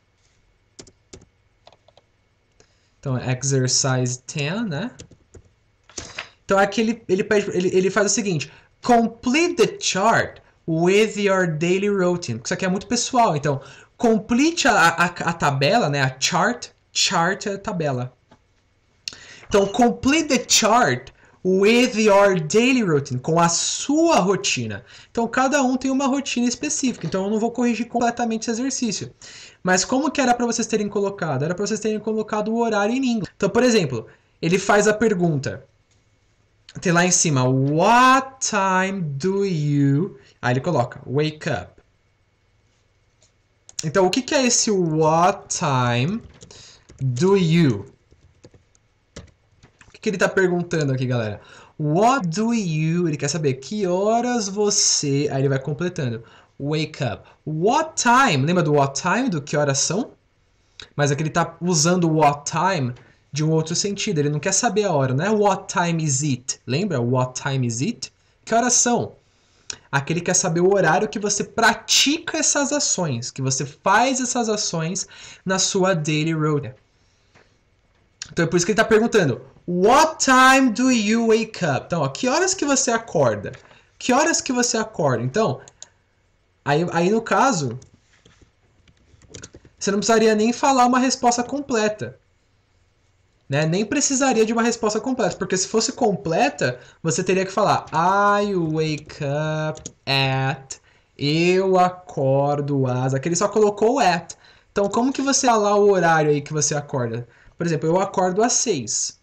Então, exercise dez, né? Então aqui ele, ele, pede, ele, ele faz o seguinte: complete the chart with your daily routine. Isso aqui é muito pessoal, então complete a, a, a tabela, né? A chart, chart é a tabela. Então complete the chart with your daily routine, com a sua rotina. Então cada um tem uma rotina específica, então eu não vou corrigir completamente esse exercício. Mas como que era para vocês terem colocado? Era para vocês terem colocado o horário em inglês. Então, por exemplo, ele faz a pergunta. Tem lá em cima, what time do you... Aí ele coloca, wake up. Então, o que, que é esse what time do you? O que, que ele está perguntando aqui, galera? What do you... Ele quer saber que horas você... Aí ele vai completando. Wake up. What time? Lembra do what time? Do que horas são? Mas aqui ele está usando o what time de um outro sentido. Ele não quer saber a hora, não é what time is it? Lembra? What time is it? Que horas são? Aqui ele quer saber o horário que você pratica essas ações, que você faz essas ações na sua daily routine. Então é por isso que ele está perguntando, what time do you wake up? Então, ó, que horas que você acorda? Que horas que você acorda? Então, aí, aí no caso, você não precisaria nem falar uma resposta completa. Né? Nem precisaria de uma resposta completa, porque se fosse completa, você teria que falar I wake up at, eu acordo às, aqui ele só colocou at. Então como que você fala o horário aí que você acorda? Por exemplo, eu acordo às seis.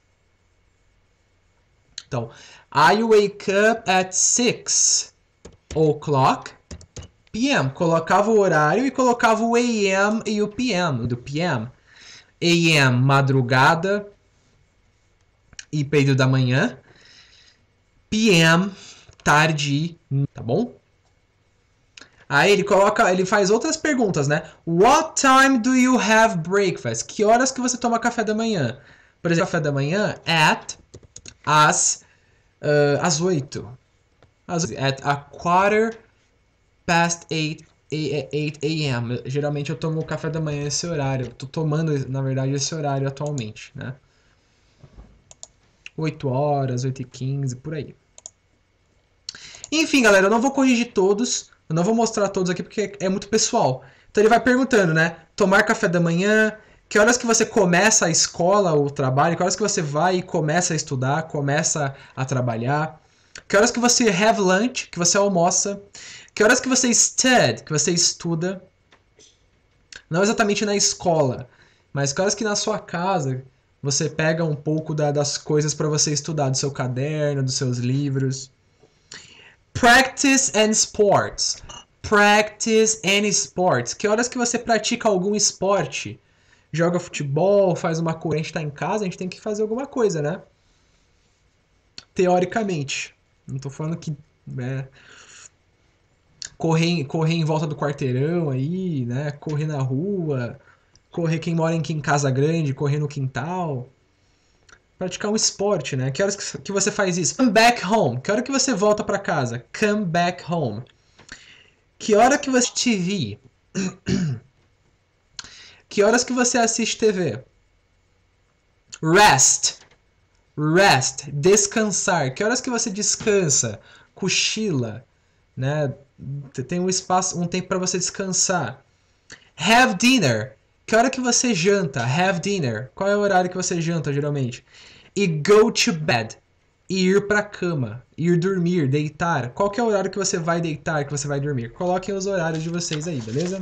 Então, I wake up at six o'clock p m. Colocava o horário e colocava o A M e o P M, do P M. A M, madrugada e período da manhã. P M, tarde, tá bom? Aí ele coloca, ele faz outras perguntas, né? What time do you have breakfast? Que horas que você toma café da manhã? Por exemplo, café da manhã at às uh, às oito. At a quarter past eight a m. Geralmente eu tomo café da manhã esse horário. Eu tô tomando, na verdade, esse horário atualmente, né? oito horas, oito e quinze, por aí. Enfim, galera, eu não vou corrigir todos. Eu não vou mostrar todos aqui porque é muito pessoal. Então ele vai perguntando, né? Tomar café da manhã, que horas que você começa a escola ou o trabalho, que horas que você vai e começa a estudar, começa a trabalhar. Que horas que você have lunch, que você almoça. Que horas que você stud, que você estuda. Não exatamente na escola, mas que horas que na sua casa você pega um pouco da, das coisas para você estudar, do seu caderno, dos seus livros. Practice and sports. Practice and sports. Que horas que você pratica algum esporte? Joga futebol, faz uma coisa. A gente tá em casa, a gente tem que fazer alguma coisa, né? Teoricamente. Não tô falando que... Né, correr, correr em volta do quarteirão aí, né? Correr na rua. Correr quem mora em, em casa grande, correr no quintal. praticar um esporte, né? Que horas que, que você faz isso? Come back home. Que hora que você volta para casa? Come back home. Que hora que você T V? Que horas que você assiste T V? Rest. Rest. Descansar. Que horas que você descansa? Cochila, né? Tem um espaço, um tempo para você descansar. Have dinner. Que hora que você janta? Have dinner. Qual é o horário que você janta, geralmente? E go to bed. E ir pra cama. Ir dormir, deitar. Qual que é o horário que você vai deitar, que você vai dormir? Coloquem os horários de vocês aí, beleza?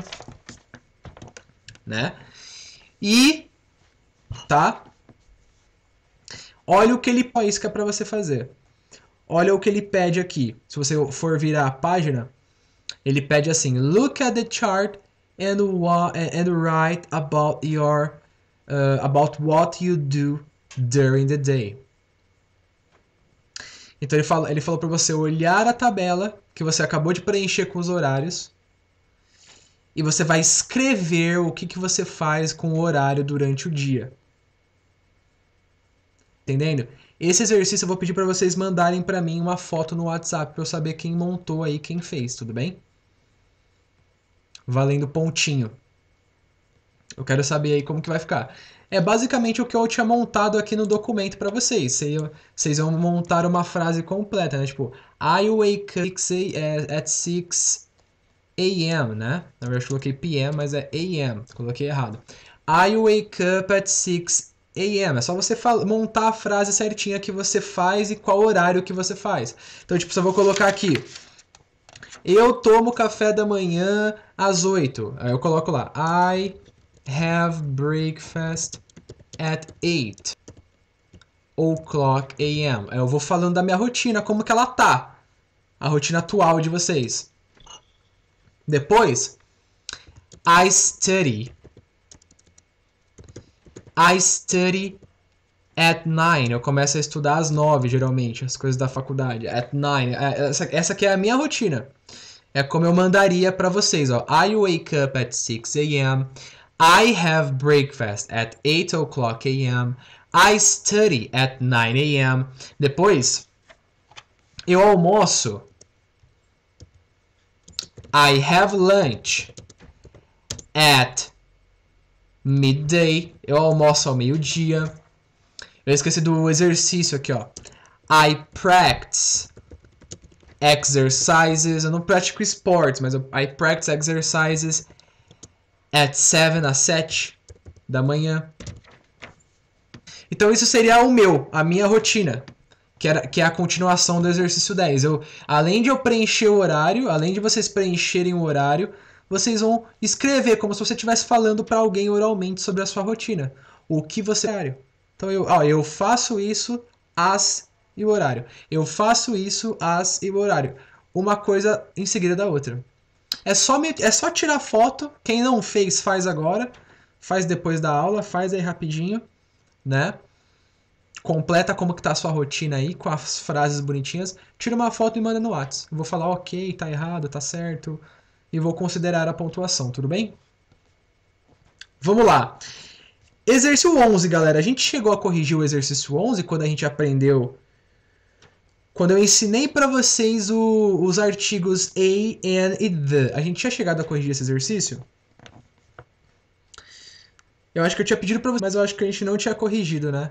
Né? E... Tá? Olha o que ele põe, que é pra você fazer. Olha o que ele pede aqui. Se você for virar a página, ele pede assim: look at the chart and, and write about your uh, about what you do during the day. Então ele, fala, ele falou para você olhar a tabela que você acabou de preencher com os horários e você vai escrever o que, que você faz com o horário durante o dia. Entendendo? Esse exercício eu vou pedir para vocês mandarem para mim uma foto no WhatsApp para eu saber quem montou aí, quem fez, tudo bem? Valendo pontinho. Eu quero saber aí como que vai ficar. É basicamente o que eu tinha montado aqui no documento para vocês. Vocês vão montar uma frase completa, né? Tipo, I wake up at six a m, né? Na verdade eu coloquei P M, mas é A M. Coloquei errado. I wake up at six a m. É só você montar a frase certinha que você faz e qual horário que você faz. Então, tipo, só vou colocar aqui. Eu tomo café da manhã às oito. Aí eu coloco lá. I have breakfast at eight o'clock a m. Aí eu vou falando da minha rotina, como que ela tá. A rotina atual de vocês. Depois, I study. I study at nine. Eu começo a estudar às nove, geralmente, as coisas da faculdade. At nine. Essa, essa aqui é a minha rotina. É como eu mandaria para vocês, ó. I wake up at six a m. I have breakfast at eight o'clock a m. I study at nine a m. Depois, eu almoço. I have lunch at midday. Eu almoço ao meio-dia. Eu esqueci do exercício aqui, ó. I practice exercises. Eu não pratico esportes, mas eu, I practice exercises at seven, às sete da manhã. Então isso seria o meu, a minha rotina, que, era, que é a continuação do exercício dez. Eu, além de eu preencher o horário, além de vocês preencherem o horário, vocês vão escrever como se você estivesse falando para alguém oralmente sobre a sua rotina. O que você... Então eu, ó, eu faço isso às e o horário. Eu faço isso às e o horário. Uma coisa em seguida da outra. É só, me, é só tirar foto. Quem não fez, faz agora. Faz depois da aula. Faz aí rapidinho, né? Completa como que tá a sua rotina aí, com as frases bonitinhas. Tira uma foto e manda no WhatsApp. Eu vou falar ok, tá errado, tá certo. E vou considerar a pontuação, tudo bem? Vamos lá. Exercício onze, galera. A gente chegou a corrigir o exercício onze quando a gente aprendeu... Quando eu ensinei para vocês o, os artigos a, an e the. A gente tinha chegado a corrigir esse exercício? Eu acho que eu tinha pedido para vocês, mas eu acho que a gente não tinha corrigido, né?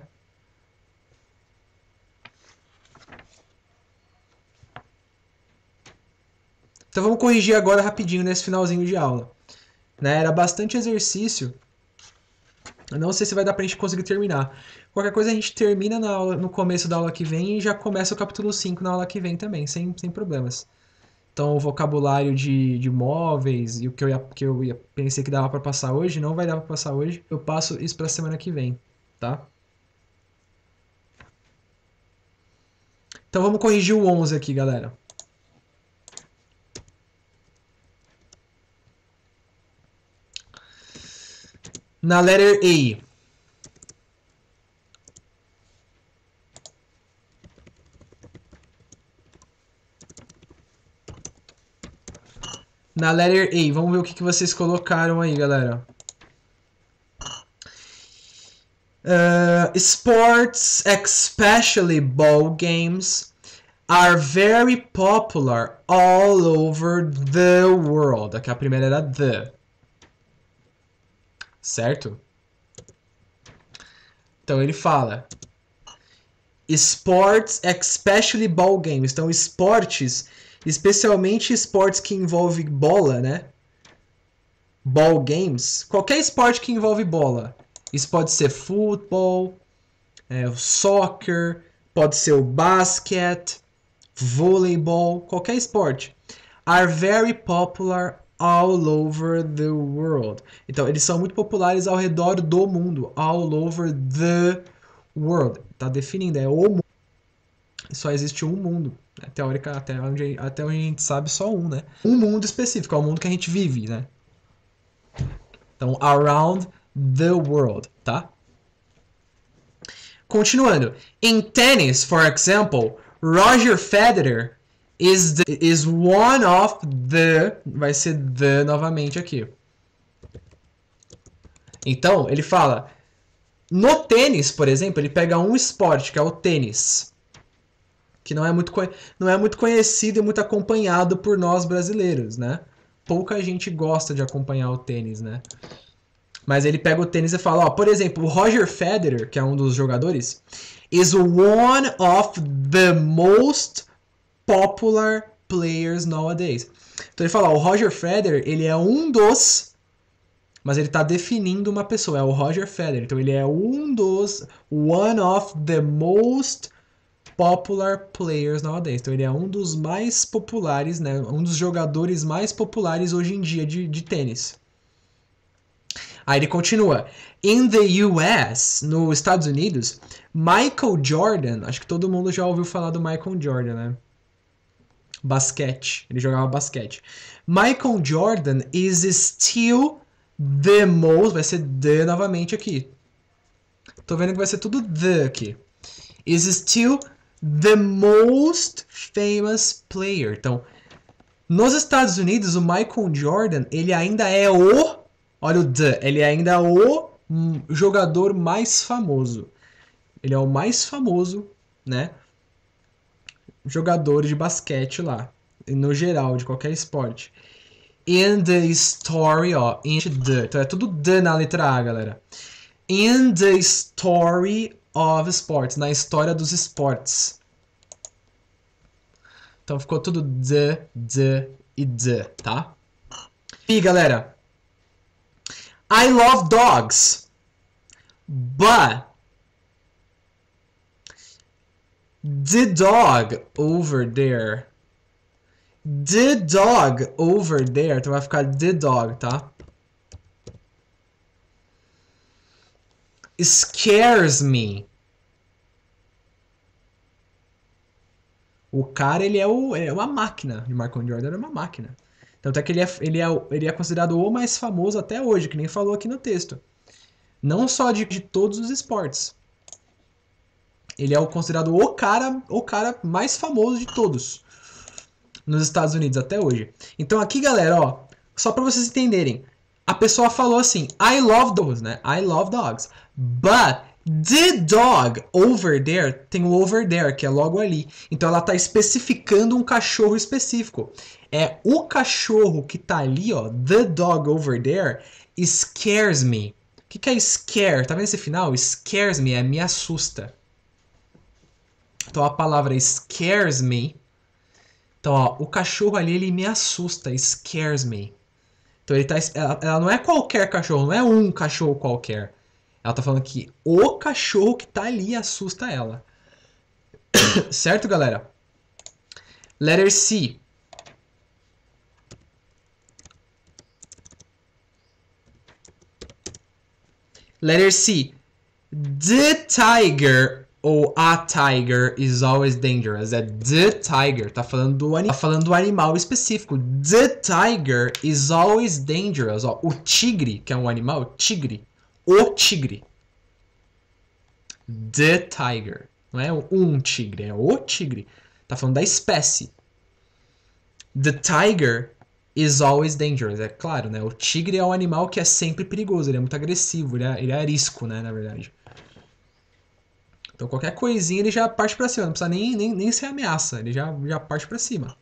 Então vamos corrigir agora rapidinho nesse finalzinho de aula. Né? Era bastante exercício. Eu não sei se vai dar pra gente conseguir terminar. Qualquer coisa a gente termina na aula, no começo da aula que vem e já começa o capítulo cinco na aula que vem também, sem, sem problemas. Então o vocabulário de, de móveis e o que eu, ia, que eu ia, pensei que dava pra passar hoje, não vai dar pra passar hoje. Eu passo isso pra semana que vem, tá? Então vamos corrigir o onze aqui, galera. Na letter A. Na letter A, vamos ver o que, que vocês colocaram aí, galera. Uh, sports, especially ball games, are very popular all over the world. Aqui a primeira era the. Certo? Então ele fala sports, especially ball games. Então esportes, especialmente esportes que envolvem bola, né? Ball games. Qualquer esporte que envolve bola. Isso pode ser futebol, é, o soccer, pode ser o basquete, voleibol, qualquer esporte. Are very popular all over the world. Então, eles são muito populares ao redor do mundo. All over the world. Tá definindo, é o mundo. Só existe um mundo. Né? Teórica, até onde, até onde a gente sabe, só um, né? Um mundo específico, é o mundo que a gente vive, né? Então, around the world, tá? Continuando. In tennis, for example, Roger Federer is, the, is one of the... Vai ser the novamente aqui. Então, ele fala... No tênis, por exemplo, ele pega um esporte, que é o tênis. Que não é muito, não é muito conhecido e muito acompanhado por nós brasileiros, né? Pouca gente gosta de acompanhar o tênis, né? Mas ele pega o tênis e fala, ó, por exemplo, o Roger Federer, que é um dos jogadores, is one of the most popular players nowadays. Então ele fala, ó, o Roger Federer, ele é um dos, mas ele está definindo uma pessoa, é o Roger Federer. Então ele é um dos, one of the most popular players nowadays. Então ele é um dos mais populares, né? Um dos jogadores mais populares hoje em dia de, de tênis. Aí ele continua. In the U S, nos Estados Unidos, Michael Jordan, acho que todo mundo já ouviu falar do Michael Jordan, né? Basquete, ele jogava basquete. Michael Jordan is still the most, vai ser the novamente aqui. Tô vendo que vai ser tudo the aqui. Is still the most famous player. Então, nos Estados Unidos, o Michael Jordan, ele ainda é o... Olha o the, ele ainda é o jogador mais famoso. Ele é o mais famoso, né? Jogador de basquete lá. No geral, de qualquer esporte. In the story, ó. In the. Então é tudo the na letra A, galera. In the story of sports. Na história dos esportes. Então ficou tudo the, the e the, tá? E galera. I love dogs, but the dog over there, the dog over there, então vai ficar the dog, tá? Scares me. O cara, ele é, o, é uma máquina, de Michael Jordan é uma máquina. Tanto é que ele é, ele, é, ele é considerado o mais famoso até hoje, que nem falou aqui no texto. Não só de, de todos os esportes. Ele é o considerado o cara, o cara mais famoso de todos. Nos Estados Unidos até hoje. Então aqui, galera, ó. Só pra vocês entenderem. A pessoa falou assim, I love dogs, né? I love dogs. But the dog over there, tem o over there, que é logo ali. Então ela tá especificando um cachorro específico. É o cachorro que tá ali, ó, the dog over there, scares me. O que, que é scare? Tá vendo esse final? Scares me é me assusta. Então a palavra scares me. Então, ó, o cachorro ali, ele me assusta, scares me. Então ele tá, ela, ela não é qualquer cachorro, não é um cachorro qualquer. Ela tá falando que o cachorro que tá ali assusta ela. Certo, galera? Letter C. Letter C. The tiger ou a tiger is always dangerous. É the tiger. Tá falando do, tá falando do animal específico. The tiger is always dangerous. Ó, o tigre, que é um animal, tigre. O tigre. The tiger. Não é um tigre, é o tigre. Tá falando da espécie. The tiger is always dangerous. É claro, né? O tigre é um animal que é sempre perigoso. Ele é muito agressivo. Ele é, ele é arisco, né? Na verdade. Então qualquer coisinha ele já parte pra cima, não precisa nem, nem, nem ser ameaça, ele já, já parte pra cima.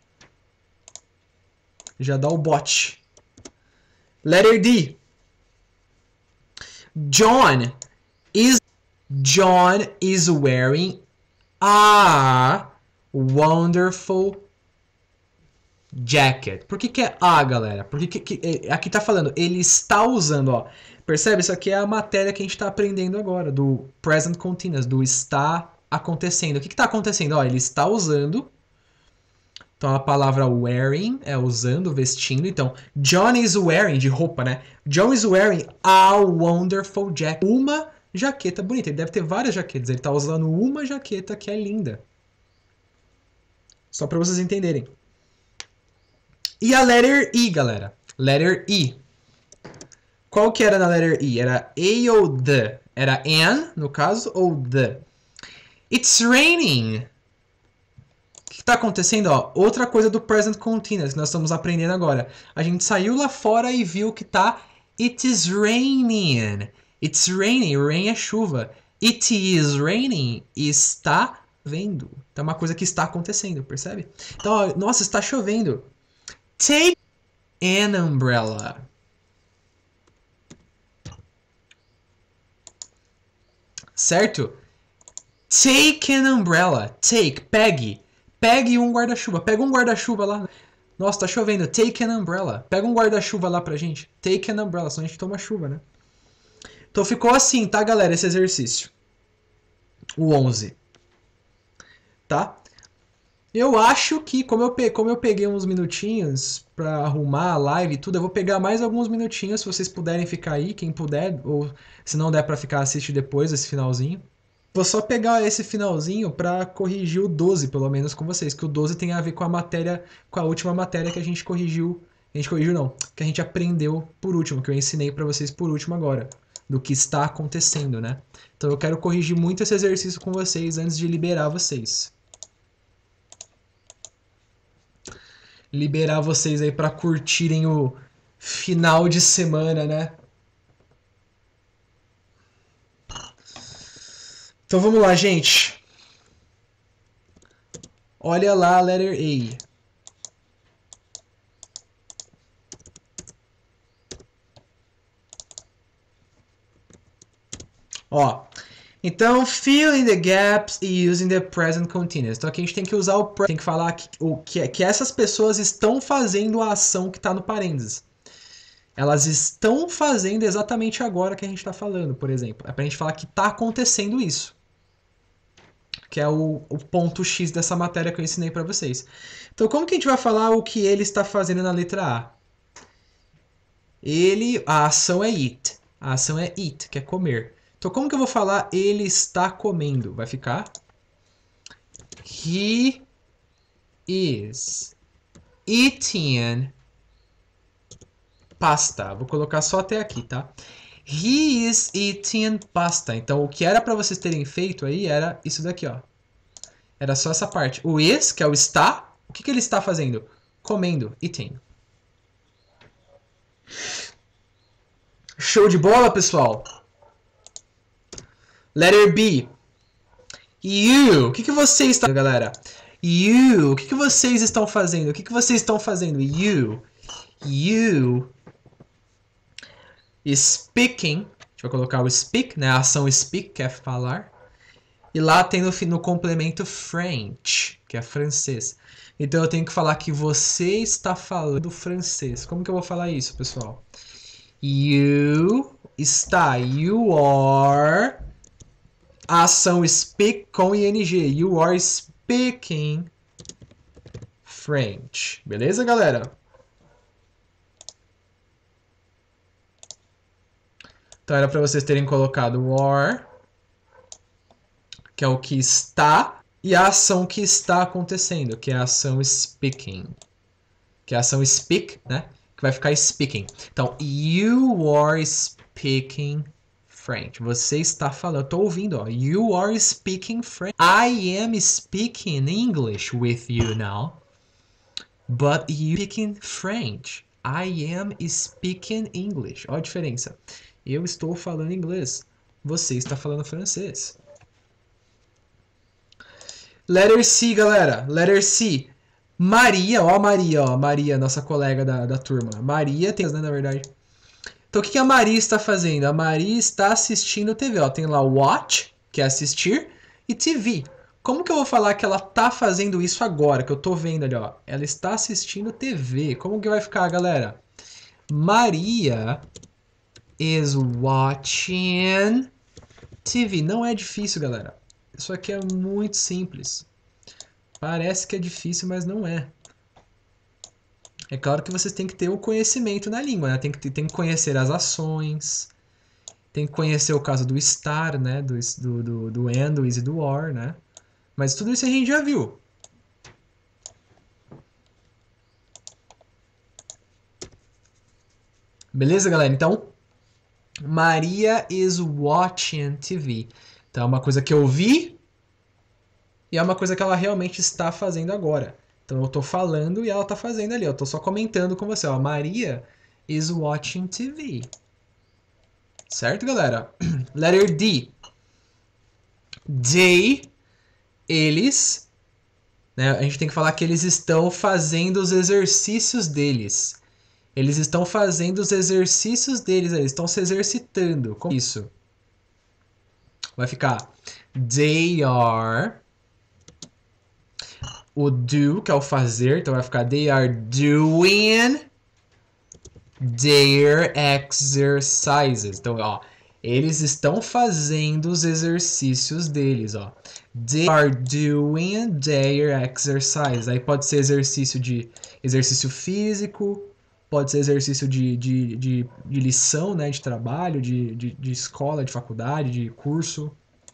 Já dá o bote. Letter D. John is John is wearing a wonderful jacket. Por que, que é a, galera? Porque que, que, aqui tá falando, ele está usando, ó. Percebe? Isso aqui é a matéria que a gente está aprendendo agora, do present continuous, do está acontecendo. O que está acontecendo? Ó, ele está usando. Então a palavra wearing é usando, vestindo. Então, John is wearing, de roupa, né? John is wearing a wonderful jacket. Uma jaqueta bonita. Ele deve ter várias jaquetas. Ele está usando uma jaqueta que é linda. Só para vocês entenderem. E a letter E, galera. Letter E. Qual que era na letter E? Era A ou the? Era an, no caso, ou the? It's raining. O que está acontecendo? Ó, outra coisa do present continuous que nós estamos aprendendo agora. A gente saiu lá fora e viu que tá It is raining. It's raining. Rain é chuva. It is raining. Está vendo. Então é uma coisa que está acontecendo, percebe? Então, ó, nossa, está chovendo. Take an umbrella. Certo? Take an umbrella. Take, pegue. Pegue um guarda-chuva. Pega um guarda-chuva lá. Nossa, tá chovendo. Take an umbrella. Pega um guarda-chuva lá pra gente. Take an umbrella, senão a gente toma chuva, né? Então ficou assim, tá, galera, esse exercício. O onze. Tá? Eu acho que, como eu, pe como eu peguei uns minutinhos pra arrumar a live e tudo, eu vou pegar mais alguns minutinhos, se vocês puderem ficar aí, quem puder, ou se não der pra ficar, assiste depois esse finalzinho. Vou só pegar esse finalzinho pra corrigir o doze, pelo menos, com vocês, que o doze tem a ver com a matéria, com a última matéria que a gente corrigiu, a gente corrigiu não, que a gente aprendeu por último, que eu ensinei pra vocês por último agora, do que está acontecendo, né? Então eu quero corrigir muito esse exercício com vocês antes de liberar vocês. Liberar vocês aí para curtirem o final de semana, né? Então vamos lá, gente. Olha lá a letter A. Ó, então fill in the gaps e using the present continuous. Então aqui a gente tem que usar o present, tem que falar que, o, que, que essas pessoas estão fazendo a ação que está no parênteses. Elas estão fazendo exatamente agora que a gente está falando, por exemplo. É para a gente falar que está acontecendo isso. Que é o, o ponto X dessa matéria que eu ensinei para vocês. Então como que a gente vai falar o que ele está fazendo na letra A? Ele, a ação é eat. A ação é eat, que é comer. Então, como que eu vou falar ele está comendo? Vai ficar He is eating pasta. Vou colocar só até aqui, tá? He is eating pasta. Então, o que era para vocês terem feito aí era isso daqui, ó. Era só essa parte. O is, que é o está, o que, que ele está fazendo? Comendo, eating. Show de bola, pessoal? Letter B. You. O que, que vocês estão... Galera. You. O que, que vocês estão fazendo? O que, que vocês estão fazendo? You. You. Speaking. A gente vai colocar o speak, né? A ação speak, que é falar. E lá tem no, no complemento French, que é francês. Então eu tenho que falar que você está falando francês. Como que eu vou falar isso, pessoal? You está. You are... A ação speak com ing. You are speaking French. Beleza, galera? Então era para vocês terem colocado are, que é o que está, e a ação que está acontecendo, que é a ação speaking. Que é a ação speak, né? Que vai ficar speaking. Então, you are speaking French. Você está falando, estou ouvindo, ó. You are speaking French. I am speaking English with you now. But you speaking French. I am speaking English. Olha a diferença. Eu estou falando inglês. Você está falando francês. Letter C, galera. Letter C. Maria, ó a Maria, ó. Maria, nossa colega da, da turma. Maria tem, né, na verdade. Então, o que a Maria está fazendo? A Maria está assistindo T V, ó. Tem lá watch, que é assistir, e T V. Como que eu vou falar que ela tá fazendo isso agora, que eu tô vendo ali, ó? Ela está assistindo T V. Como que vai ficar, galera? Maria is watching T V. Não é difícil, galera. Isso aqui é muito simples. Parece que é difícil, mas não é. É claro que vocês têm que ter o conhecimento na língua, né? Tem que, tem que conhecer as ações, tem que conhecer o caso do estar, né? Do, do, do, do and, do is e do are, né? Mas tudo isso a gente já viu. Beleza, galera? Então, Maria is watching T V. Então, é uma coisa que eu vi e é uma coisa que ela realmente está fazendo agora. Então, eu tô falando e ela tá fazendo ali. Eu tô só comentando com você, ó. Maria is watching T V. Certo, galera? Letter D. They, eles, né? A gente tem que falar que eles estão fazendo os exercícios deles. Eles estão fazendo os exercícios deles, eles estão se exercitando. Como isso? Vai ficar they are, o do, que é o fazer, então vai ficar they are doing their exercises. Então, ó, eles estão fazendo os exercícios deles, ó. They are doing their exercises. Aí pode ser exercício de exercício físico, pode ser exercício de, de, de, de lição, né, de trabalho, de, de, de escola, de faculdade, de curso.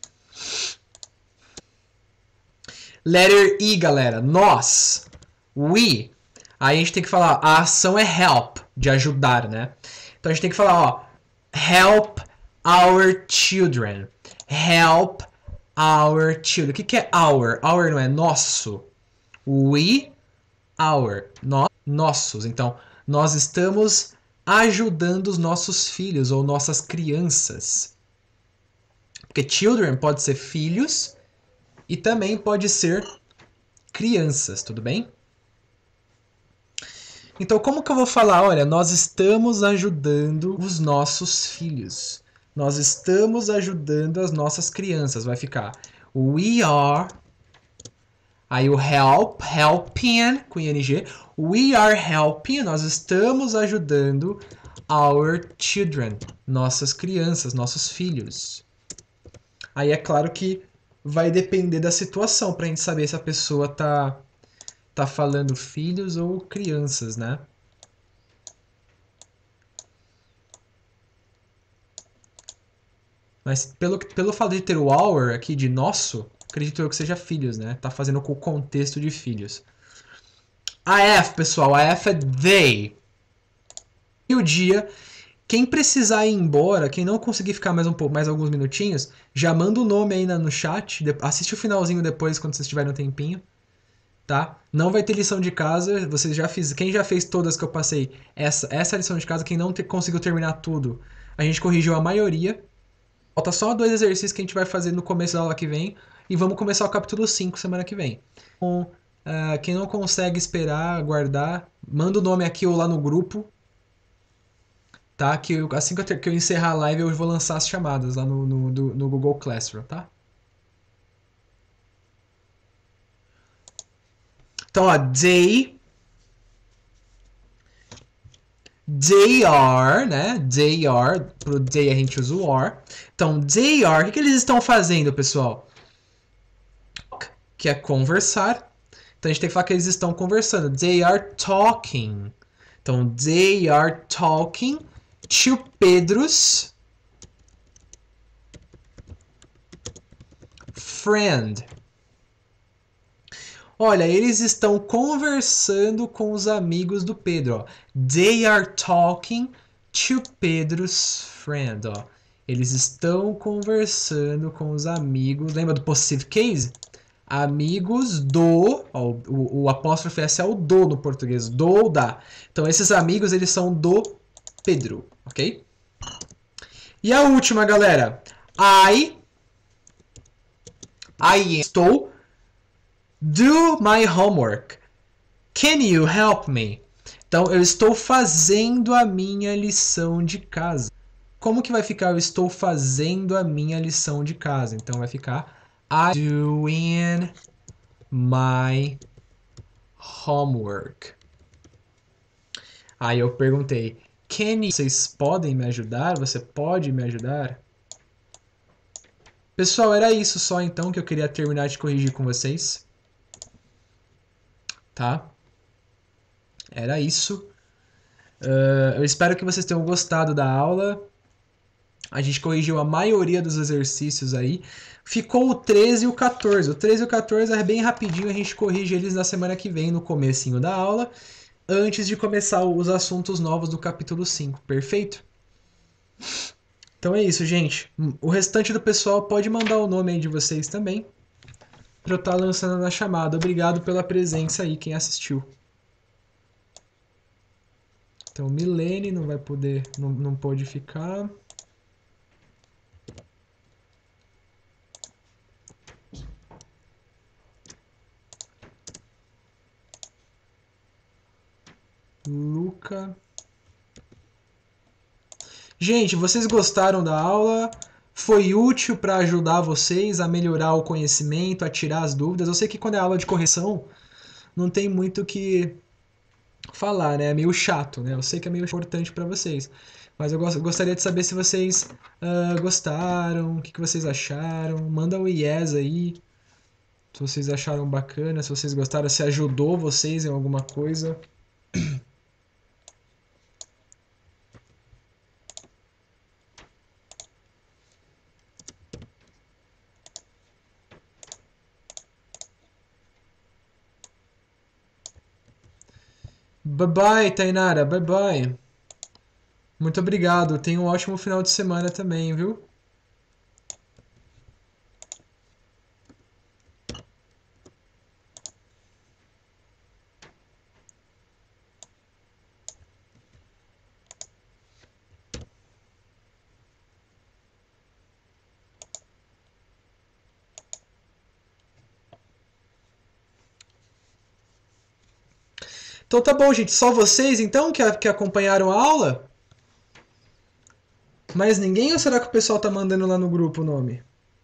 Letter E, galera. Nós. We. Aí a gente tem que falar, a ação é help, de ajudar, né? Então a gente tem que falar, ó, help our children. Help our children. O que, que é our? Our não é nosso. We, our. No, nossos. Então, nós estamos ajudando os nossos filhos ou nossas crianças. Porque children pode ser filhos e também pode ser crianças, tudo bem? Então, como que eu vou falar? Olha, nós estamos ajudando os nossos filhos. Nós estamos ajudando as nossas crianças. Vai ficar we are. Aí o help, helping, com ing. We are helping. Nós estamos ajudando our children. Nossas crianças, nossos filhos. Aí é claro que vai depender da situação pra gente saber se a pessoa tá... tá falando filhos ou crianças, né? Mas pelo, pelo fato de ter o our aqui de nosso, acredito eu que seja filhos, né? Tá fazendo com o contexto de filhos. A F, pessoal, a F é they. E o dia, quem precisar ir embora, quem não conseguir ficar mais um pouco, mais alguns minutinhos, já manda o nome aí no chat, assiste o finalzinho depois quando vocês tiverem um tempinho. Tá? Não vai ter lição de casa, vocês já fiz, quem já fez todas que eu passei, essa, essa lição de casa, quem não te, conseguiu terminar tudo, a gente corrigiu a maioria. Falta só dois exercícios que a gente vai fazer no começo da aula que vem e vamos começar o capítulo cinco semana que vem. Então, uh, quem não consegue esperar, aguardar, manda o nome aqui ou lá no grupo, tá? Que eu, assim que eu, ter, que eu encerrar a live eu vou lançar as chamadas lá no, no, do, no Google Classroom, tá? Então, ó, they, they are, né? They are, pro they a gente usa o are. Então, they are, o que, que eles estão fazendo, pessoal? Que é conversar. Então, a gente tem que falar que eles estão conversando. They are talking. Então, they are talking to Pedro's friend. Olha, eles estão conversando com os amigos do Pedro. Ó. They are talking to Pedro's friend. Ó. Eles estão conversando com os amigos. Lembra do possessive case? Amigos do... Ó, o, o apóstrofe S é o do no português. Do ou da. Então, esses amigos, eles são do Pedro. Ok? E a última, galera. I... I estou... do my homework. Can you help me? Então, eu estou fazendo a minha lição de casa. Como que vai ficar eu estou fazendo a minha lição de casa? Então, vai ficar I'm doing my homework. Aí eu perguntei, can you, vocês podem me ajudar? Você pode me ajudar? Pessoal, era isso só então que eu queria terminar de corrigir com vocês. Tá? Era isso. Uh, eu espero que vocês tenham gostado da aula. A gente corrigiu a maioria dos exercícios aí. Ficou o treze e o quatorze. O treze e o quatorze é bem rapidinho, a gente corrige eles na semana que vem, no comecinho da aula, antes de começar os assuntos novos do capítulo cinco. Perfeito? Então é isso, gente. O restante do pessoal pode mandar o nome aí de vocês também, para eu estar lançando na chamada. Obrigado pela presença aí, quem assistiu. Então, Milene não vai poder, não, não pode ficar. Luca. Gente, vocês gostaram da aula? Foi útil para ajudar vocês a melhorar o conhecimento, a tirar as dúvidas? Eu sei que quando é aula de correção, não tem muito o que falar, né? É meio chato, né? Eu sei que é meio importante para vocês. Mas eu gostaria de saber se vocês uh, gostaram, o que, que vocês acharam. Manda o um yes aí, se vocês acharam bacana, se vocês gostaram, se ajudou vocês em alguma coisa. Bye bye, Tainara. Bye bye. Muito obrigado. Tenha um ótimo final de semana também, viu? Então tá bom, gente. Só vocês então que, que acompanharam a aula? Mais ninguém ou será que o pessoal tá mandando lá no grupo o nome?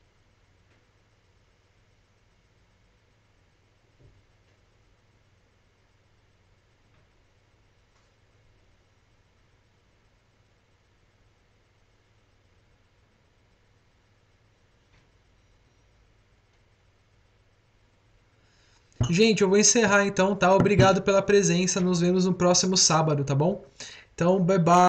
Gente, eu vou encerrar então, tá? Obrigado pela presença. Nos vemos no próximo sábado, tá bom? Então, bye bye.